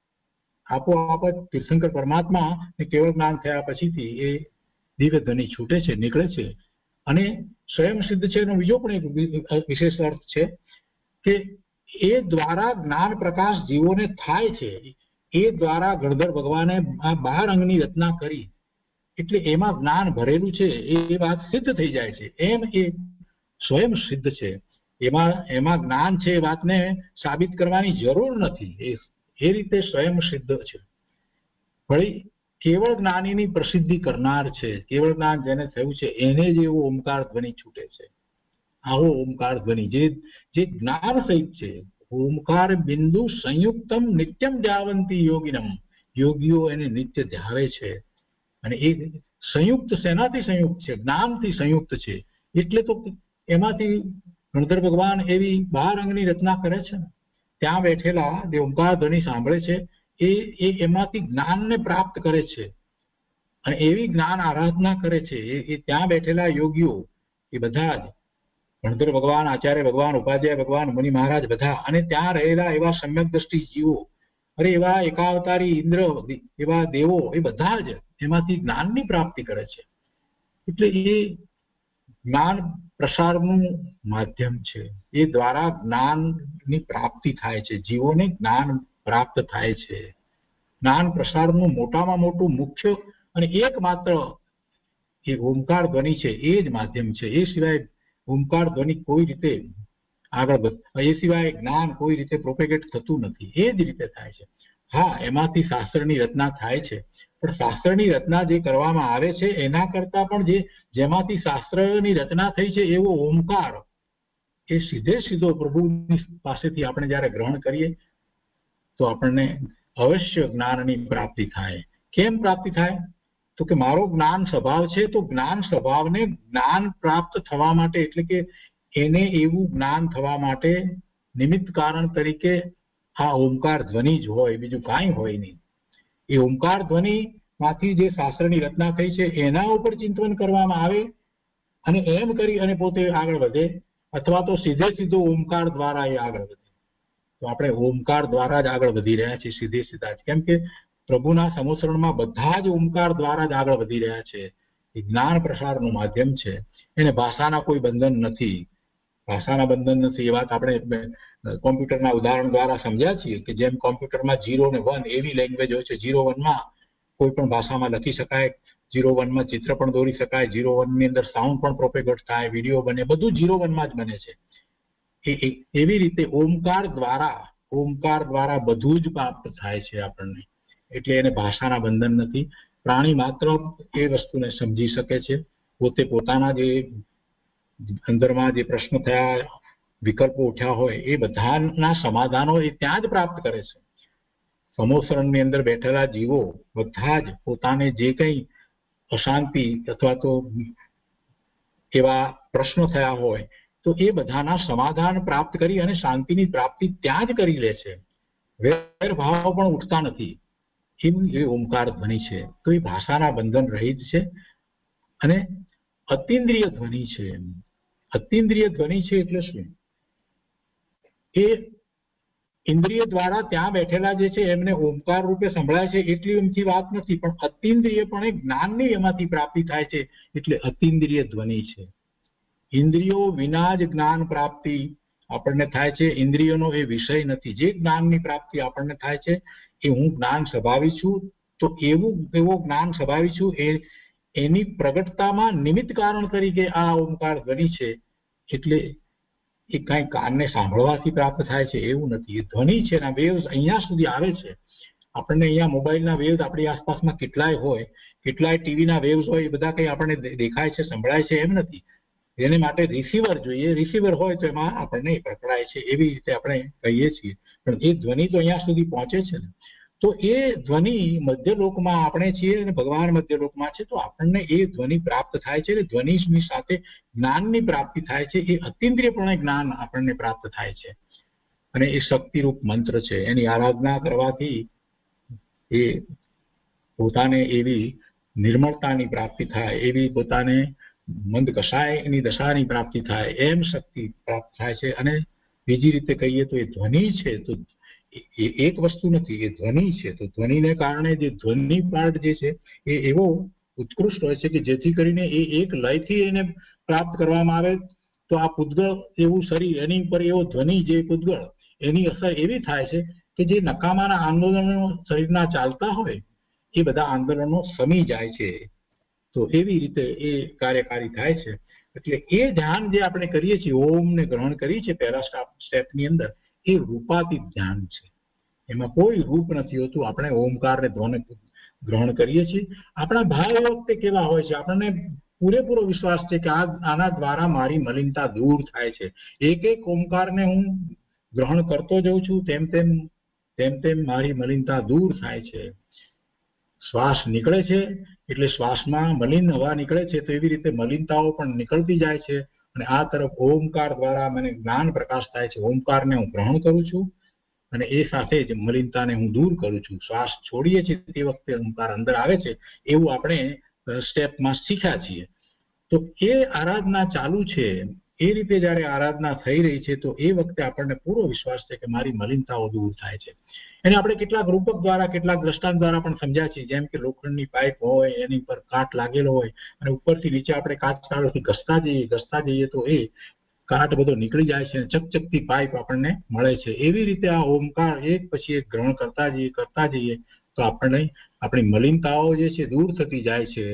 આપોઆપ જ તીર્થંકર પરમાત્મા કેવળ જ્ઞાન થયા પછીથી એ દિવ્ય ધ્વનિ છૂટે છે, નીકળે છે. અને સ્વયં સિદ્ધ છે એનો બીજો પણ એક વિશેષ અર્થ છે કે એ દ્વારા જ્ઞાન પ્રકાશ જીવોને થાય છે. એ દ્વારા ગણધર ભગવાને આ બાર અંગની રચના કરી એટલે એમાં જ્ઞાન ભરેલું છે એ વાત સિદ્ધ થઈ જાય છે. એમ એ સ્વયં સિદ્ધ છે. એમાં એમાં જ્ઞાન છે એ વાતને સાબિત કરવાની જરૂર નથી. એ એ રીતે સ્વયં સિદ્ધ છે. વળી કેવળ જ્ઞાનીની પ્રસિદ્ધિ કરનાર છે. કેવળ જ્ઞાન જેને થયું છે એને જ એવો ઓમકાર ધ્વનિ છૂટે છે. આવો ઓમકાર ધ્વનિ જે જે જ્ઞાન સહિત છે. ઓમકાર બિંદુ સંયુક્તમ નિત્યમ ધ્યાવંતી યોગિનમ, યોગીઓ એને નિત્ય ધ્યાવે છે. અને એ સંયુક્ત શેનાથી સંયુક્ત છે? જ્ઞાનથી સંયુક્ત છે. એટલે તો એમાંથી ગણધર ભગવાન એવી બાર અંગની રચના કરે છે ને, ત્યાં બેઠેલા જે ઓમકાર ધ્વનિ સાંભળે છે એ એ એમાંથી જ્ઞાનને પ્રાપ્ત કરે છે અને એવી જ્ઞાન આરાધના કરે છે. એ ત્યાં બેઠેલા યોગીઓ એ બધા જ ગણધર ભગવાન, આચાર્ય ભગવાન, ઉપાધ્યાય ભગવાન, મુનિ મહારાજ બધા, અને ત્યાં રહેલા એવા સમ્યક દ્રષ્ટિ જીવો, અરે એવા એકાવતારી ઇન્દ્ર, એવા દેવો, એ બધા જ એમાંથી જ્ઞાનની પ્રાપ્તિ કરે છે. એટલે એ જ્ઞાન પ્રસારનું માધ્યમ છે. એ દ્વારા જ્ઞાનની પ્રાપ્તિ થાય છે, જીવોને જ્ઞાન પ્રાપ્ત થાય છે. જ્ઞાન પ્રસારનું મોટામાં મોટું મુખ્ય અને એકમાત્ર એ ઓમકાર ધ્વનિ છે, એ જ માધ્યમ છે. એ સિવાય ઓમકાર ધ્વનિ કોઈ રીતે આગળ વધ એ સિવાય જ્ઞાન કોઈ રીતે પ્રોપેગેટ થતું નથી. એ જ રીતે થાય છે. હા, એમાંથી શાસ્ત્રની રચના થાય છે, પણ શાસ્ત્રની રચના જે કરવામાં આવે છે એના કરતા પણ જે જેમાંથી શાસ્ત્રની રચના થઈ છે એવો ઓમકાર, એ સીધે સીધો પ્રભુની પાસેથી આપણે જ્યારે ગ્રહણ કરીએ તો આપણને અવશ્ય જ્ઞાનની પ્રાપ્તિ થાય. કેમ પ્રાપ્તિ થાય? તો કે મારો જ્ઞાન સ્વભાવ છે, તો જ્ઞાન સ્વભાવને જ્ઞાન પ્રાપ્ત થવા માટે, એટલે કે એને એવું જ્ઞાન થવા માટે નિમિત્ત કારણ તરીકે આ ઓમકાર ધ્વનિ જ હોય, બીજું કાંઈ હોય નહીં. એ ઓમકાર ધ્વનિ માંથી જે શાસ્ત્રની રચના થઈ છે એના ઉપર ચિંતન કરવામાં આવે અને એમ કરી અને પોતે આગળ વધે, અથવા તો સીધે સીધો ઓમકાર દ્વારા એ આગળ વધે. તો આપણે ઓમકાર દ્વારા જ આગળ વધી રહ્યા છીએ, સીધે સીધા જ. કેમ કે પ્રભુના સમોસરણમાં બધા જ ઓમકાર દ્વારા જ આગળ વધી રહ્યા છે. એ જ્ઞાન પ્રસારનું માધ્યમ છે. એને ભાષાના કોઈ બંધન નથી, ભાષાના બંધન નથી. એ વાત આપણે કોમ્પ્યુટરના ઉદાહરણ દ્વારા સમજ્યા છીએ કે જેમ કોમ્પ્યુટરમાં ઝીરો ને વન એવી લેંગ્વેજ હોય છે. ઝીરો વનમાં કોઈ પણ ભાષામાં લખી શકાય, ઝીરો વનમાં ચિત્ર પણ દોરી શકાય, ઝીરો વનની અંદર સાઉન્ડ પણ પ્રોપેગેટ થાય, વિડીયો બને, બધું ઝીરો વનમાં જ બને છે. એવી રીતે ઓમકાર દ્વારા ઓમકાર દ્વારા બધું જ પ્રાપ્ત થાય છે આપણને. એટલે એને ભાષાના બંધન નથી. પ્રાણી માત્ર એ વસ્તુને સમજી શકે છે. પોતે પોતાના જે અંદરમાં જે પ્રશ્ન થયા, વિકલ્પો ઉઠ્યા હોય, એ બધાના સમાધાનો એ ત્યાં જ પ્રાપ્ત કરે છે. સમોસરણની અંદર બેઠેલા જીવો બધા જ પોતાને જે કંઈ અશાંતિ અથવા તો એવા પ્રશ્નો થયા હોય તો એ બધાના સમાધાન પ્રાપ્ત કરી અને શાંતિની પ્રાપ્તિ ત્યાં જ કરી લે છે. વેર ભાવ પણ ઉઠતા નથી. એવું એ ઓમકાર ધ્વનિ છે. તો એ ભાષાના બંધન રહિત છે અને અતિન્દ્રિય ધ્વનિ છે. અતિન્દ્રિય ધ્વનિ છે એટલે શું? એ ઇન્દ્રિય દ્વારા ત્યાં બેઠેલા જે છે એમને ઓમકાર રૂપે સંભળાય છે એટલી એમથી વાત નથી, પણ અતિન્દ્રિય પણ જ્ઞાનની એમાંથી પ્રાપ્તિ થાય છે એટલે અતિન્દ્રિય ધ્વનિ છે. ઇન્દ્રિયો વિના જ જ્ઞાન પ્રાપ્તિ આપણને થાય છે. ઇન્દ્રિયોનો એ વિષય નથી. જે જ્ઞાનની પ્રાપ્તિ આપણને થાય છે એ હું જ્ઞાન સ્વભાવી છું, તો એવું એવો જ્ઞાન સ્વભાવી છું એ એની પ્રગટતામાં નિમિત્ત કારણ તરીકે આ ઓમકાર ધ્વનિ છે. એટલે એ કાંઈ કાનને સાંભળવાથી પ્રાપ્ત થાય છે એવું નથી. એ ધ્વનિ છે. એના વેવ્સ અહીંયા સુધી આવે છે. આપણને અહીંયા મોબાઈલના વેવ્સ આપણી આસપાસમાં કેટલાય હોય, કેટલાય ટીવીના વેવ્સ હોય, એ બધા કંઈ આપણને દેખાય છે, સંભળાય છે એમ નથી. એને માટે રિસીવર જોઈએ. રિસીવર હોય તો એમાં આપણને પકડાય છે. એવી રીતે આપણે કહીએ છીએ. પણ એ ધ્વનિ તો અહીંયા સુધી પહોંચે છે ને. તો એ ધ્વનિ મધ્યલોકમાં આપણે છીએ અને ભગવાન મધ્યલોકમાં છે, તો આપણને એ ધ્વનિ પ્રાપ્ત થાય છે. ધ્વનિની સાથે જ્ઞાનની પ્રાપ્તિ થાય છે. એ અતિન્દ્રિયપણે જ્ઞાન આપણને પ્રાપ્ત થાય છે અને એ શક્તિરૂપ મંત્ર છે. એની આરાધના કરવાથી એ પોતાને એવી નિર્મળતાની પ્રાપ્તિ થાય, એવી પોતાને મંદ કષાયની દશાની પ્રાપ્તિ થાય, એમ શક્તિ પ્રાપ્ત થાય છે. અને બીજી રીતે કહીએ તો એ ધ્વનિ છે, તો એ એક વસ્તુ નથી, એ ધ્વનિ છે. તો ધ્વનિને કારણે જે ધ્વનિ પાર્ટ જે છે એ એવો ઉત્કૃષ્ટ હોય છે કે જેથી કરીને એ એક લયથી એને પ્રાપ્ત કરવામાં આવે તો આ પૂતગળ એવું શરીર, એની ઉપર એવો ધ્વનિ જે પૂતગળ, એની અસર એવી થાય છે કે જે નકામાના આંદોલનો શરીરના ચાલતા હોય એ બધા આંદોલનો શમી જાય છે. તો એવી રીતે એ કાર્યકારી થાય છે. એટલે એ ધ્યાન જે આપણે કરીએ છીએ, ઓમને ગ્રહણ કરીએ છીએ પહેલા સ્ટેપની અંદર, એ રૂપાતીત ધ્યાન છે. એમાં કોઈ રૂપ નથી હોતું. આપણે ઓમકારને ધ્વનિ ગ્રહણ કરીએ છીએ. આપણા ભાવ વખતે કેવા હોય છે? આપણને પૂરેપૂરો વિશ્વાસ છે કે આ આના દ્વારા મારી મલિનતા દૂર થાય છે. એક એક ઓમકારને હું ગ્રહણ કરતો જઉં છું, તેમ તેમ તેમ તેમ મારી મલિનતા દૂર થાય છે. શ્વાસ નીકળે છે એટલે શ્વાસમાં મલિન હવા નીકળે છે, તો એવી રીતે મલિનતાઓ પણ નીકળતી જાય છે અને આ તરફ ઓમકાર દ્વારા મને જ્ઞાન પ્રકાશ થાય છે. ઓમકારને હું ગ્રહણ કરું છું અને એ સાથે જ મલિનતાને હું દૂર કરું છું. શ્વાસ છોડીએ છીએ તે વખતે ઓમકાર અંદર આવે છે, એવું આપણે સ્ટેપમાં શીખ્યા છીએ. તો એ આરાધના ચાલુ છે એ રીતે જ્યારે આરાધના થઈ રહી છે તો એ વખતે આપણને પૂરો વિશ્વાસ છે કે મારી મલિનતાઓ દૂર થાય છે. એને આપણે કેટલાક રૂપક દ્વારા કેટલાક દ્રષ્ટાંત દ્વારા પણ સમજ્યા છીએ, જેમ કે લોખંડની પાઇપ હોય, એની પર કાટ લાગેલો હોય અને ઉપરથી નીચે આપણે કાચ ચાળોથી ઘસતા જઈએ ઘસતા જઈએ તો એ કાટ બધો નીકળી જાય છે અને ચકચકતી પાઇપ આપણને મળે છે. એવી રીતે આ ઓમકાર એક પછી એક ગ્રહણ કરતા જઈએ કરતા જઈએ તો આપણને આપણી મલિનતાઓ જે છે દૂર થતી જાય છે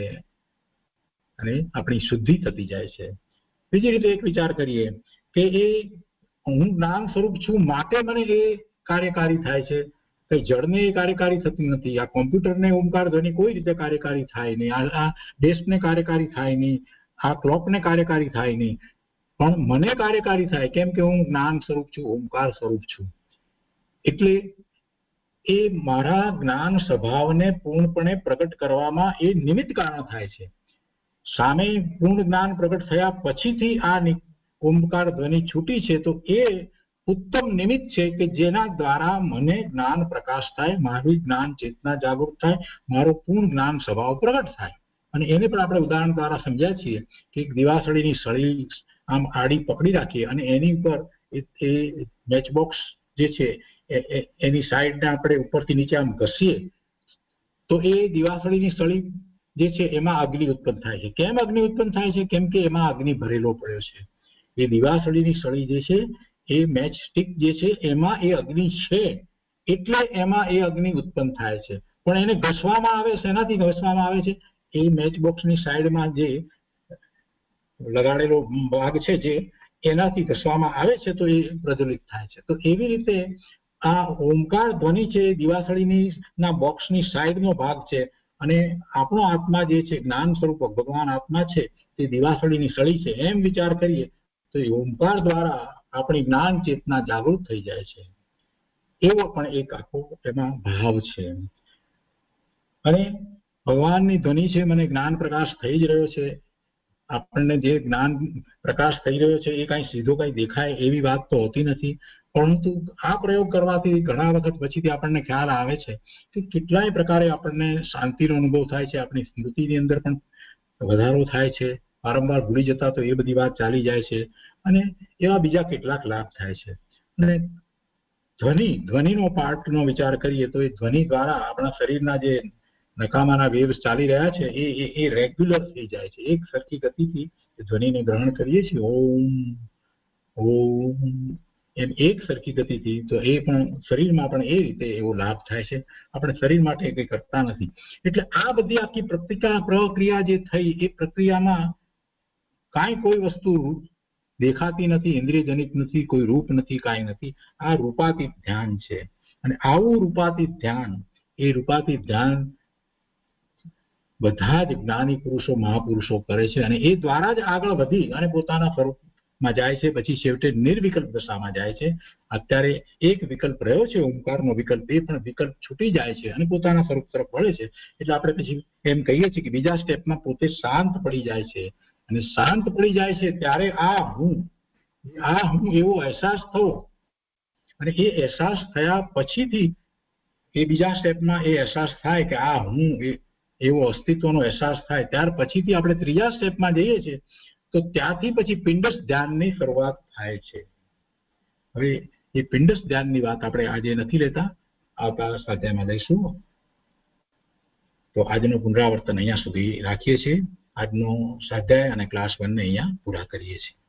અને આપણી શુદ્ધિ થતી જાય છે. બીજી રીતે એક વિચાર કરીએ કે એ હું જ્ઞાન સ્વરૂપ છું માટે મને એ કાર્યકારી થાય છે, કઈ જળને એ કાર્યકારી થતી નથી. આ કોમ્પ્યુટરને ઓમકાર ધ્વનિ કોઈ રીતે કાર્યકારી થાય નહીં, આ ડેસ્કને કાર્યકારી થાય નહીં, આ ક્લોકને કાર્યકારી થાય નહીં, પણ મને કાર્યકારી થાય કેમ કે હું જ્ઞાન સ્વરૂપ છું, ઓમકાર સ્વરૂપ છું. એટલે એ મારા જ્ઞાન સ્વભાવને પૂર્ણપણે પ્રગટ કરવામાં એ નિમિત્ત કારણ થાય છે. સામે પૂર્ણ જ્ઞાન પ્રગટ થયા પછીથી આ ઓમકાર ધ્વનિ છૂટી છે તો એ ઉત્તમ નિમિત્ત છે કે જેના દ્વારા મને જ્ઞાન પ્રકાશ થાય, મારું જ્ઞાન ચેતના જાગૃત થાય, મારો પૂર્ણ જ્ઞાન સ્વભાવ પ્રગટ થાય. અને એને પણ આપણે ઉદાહરણ દ્વારા સમજ્યા છીએ કે દિવાસળીની સળી આમ આડી પકડી રાખીએ અને એની ઉપર એ મેચબોક્સ જે છે એની સાઈડને આપણે ઉપરથી નીચે આમ ઘસીએ તો એ દિવાસળીની સળી જે છે એમાં અગ્નિ ઉત્પન્ન થાય છે. કેમ અગ્નિ ઉત્પન્ન થાય છે? કેમ કે એમાં અગ્નિ ભરેલો પડ્યો છે. એ દિવાસળીની સળી જે છે એ મેચ સ્ટિક જે છે એમાં એ અગ્નિ છે એટલે એમાં એ અગ્નિ ઉત્પન્ન થાય છે. પણ એને ઘસવામાં આવે છે, એનાથી ઘસવામાં આવે છે એ મેચબોક્સની સાઈડમાં જે લગાડેલો ભાગ છે જે એનાથી ઘસવામાં આવે છે તો એ પ્રજ્વલિત થાય છે. તો એવી રીતે આ ઓમકાર ધ્વનિ છે દિવાસળીની ના બોક્સની સાઈડનો ભાગ છે અને આપણો આત્મા જે છે જ્ઞાન સ્વરૂપ ભગવાન આત્મા છે તે દિવાસળીની સળી છે. એમ વિચાર કરીએ તો એ ઓમકાર દ્વારા આપણી જ્ઞાન ચેતના જાગૃત થઈ જાય છે. એવો પણ એક આખો એમાં ભાવ છે. અને ભગવાનની ધ્વનિ છે મને જ્ઞાન પ્રકાશ થઈ જ રહ્યો છે. આપણને જે જ્ઞાન પ્રકાશ થઈ રહ્યો છે એ કઈ સીધો કઈ દેખાય એવી વાત તો હોતી નથી, પરંતુ આ પ્રયોગ કરવાથી ઘણા વખત પછીથી આપણને ખ્યાલ આવે છે કે કેટલાય પ્રકારે આપણને શાંતિનો અનુભવ થાય છે, આપણી સ્મૃતિની અંદર પણ વધારો થાય છે, વારંવાર ભૂલી જતા તો એ બધી વાત ચાલી જાય છે અને એવા બીજા કેટલાક લાભ થાય છે. અને ધ્વનિ ધ્વનિનો પાર્ટનો વિચાર કરીએ તો એ ધ્વનિ દ્વારા આપણા શરીરના જે નકામાના વેવ્સ ચાલી રહ્યા છે એ એ રેગ્યુલર થઈ જાય છે. એક સરખી ગતિથી ધ્વનિને ગ્રહણ કરીએ છીએ ઓમ ઓમ એમ એક સરખી ગતિથી, તો એ પણ શરીરમાં પણ એ રીતે એવો લાભ થાય છે. આપણે શરીર માટે કંઈ કરતા નથી. એટલે આ બધી આખી પ્રતિક્રિયા પ્રક્રિયા જે થઈ એ પ્રક્રિયામાં કાંઈ કોઈ વસ્તુ દેખાતી નથી, ઇન્દ્રિયજનિત નથી, કોઈ રૂપ નથી, કાંઈ નથી. આ રૂપાતીત ધ્યાન છે. અને આવું રૂપાતીત ધ્યાન એ રૂપાતીત ધ્યાન બધા જ જ્ઞાની પુરુષો મહાપુરુષો કરે છે અને એ દ્વારા જ આગળ વધી અને પોતાના સ્વરૂપમાં જાય છે. પછી છેવટે નિર્વિકલ્પ દશામાં જાય છે. અત્યારે એક વિકલ્પ રહ્યો છે ઓમકારનો વિકલ્પ, એ પણ વિકલ્પ છૂટી જાય છે અને પોતાના સ્વરૂપ તરફ વળે છે. એટલે આપણે પછી એમ કહીએ છીએ કે બીજા સ્ટેપમાં પોતે શાંત પડી જાય છે અને શાંત પડી જાય છે ત્યારે આ હું આ હું એવો અહેસાસ થવો અને એ અહેસાસ થયા પછીથી એ બીજા સ્ટેપમાં એ અહેસાસ થાય કે આ હું એવો અસ્તિત્વનો અહેસાસ થાય, ત્યાર પછીથી આપણે ત્રીજા સ્ટેપમાં જઈએ છીએ તો ત્યાંથી પછી પિંડસ્થ ધ્યાનની શરૂઆત થાય છે. હવે એ પિંડસ્થ ધ્યાનની વાત આપણે આજે નથી લેતા, આવતા સ્વાધ્યાયમાં લઈશું. તો આજનું પુનરાવર્તન અહીંયા સુધી રાખીએ છીએ. આજનો સ્વાધ્યાય અને ક્લાસ વનને અહીંયા પૂરા કરીએ છીએ.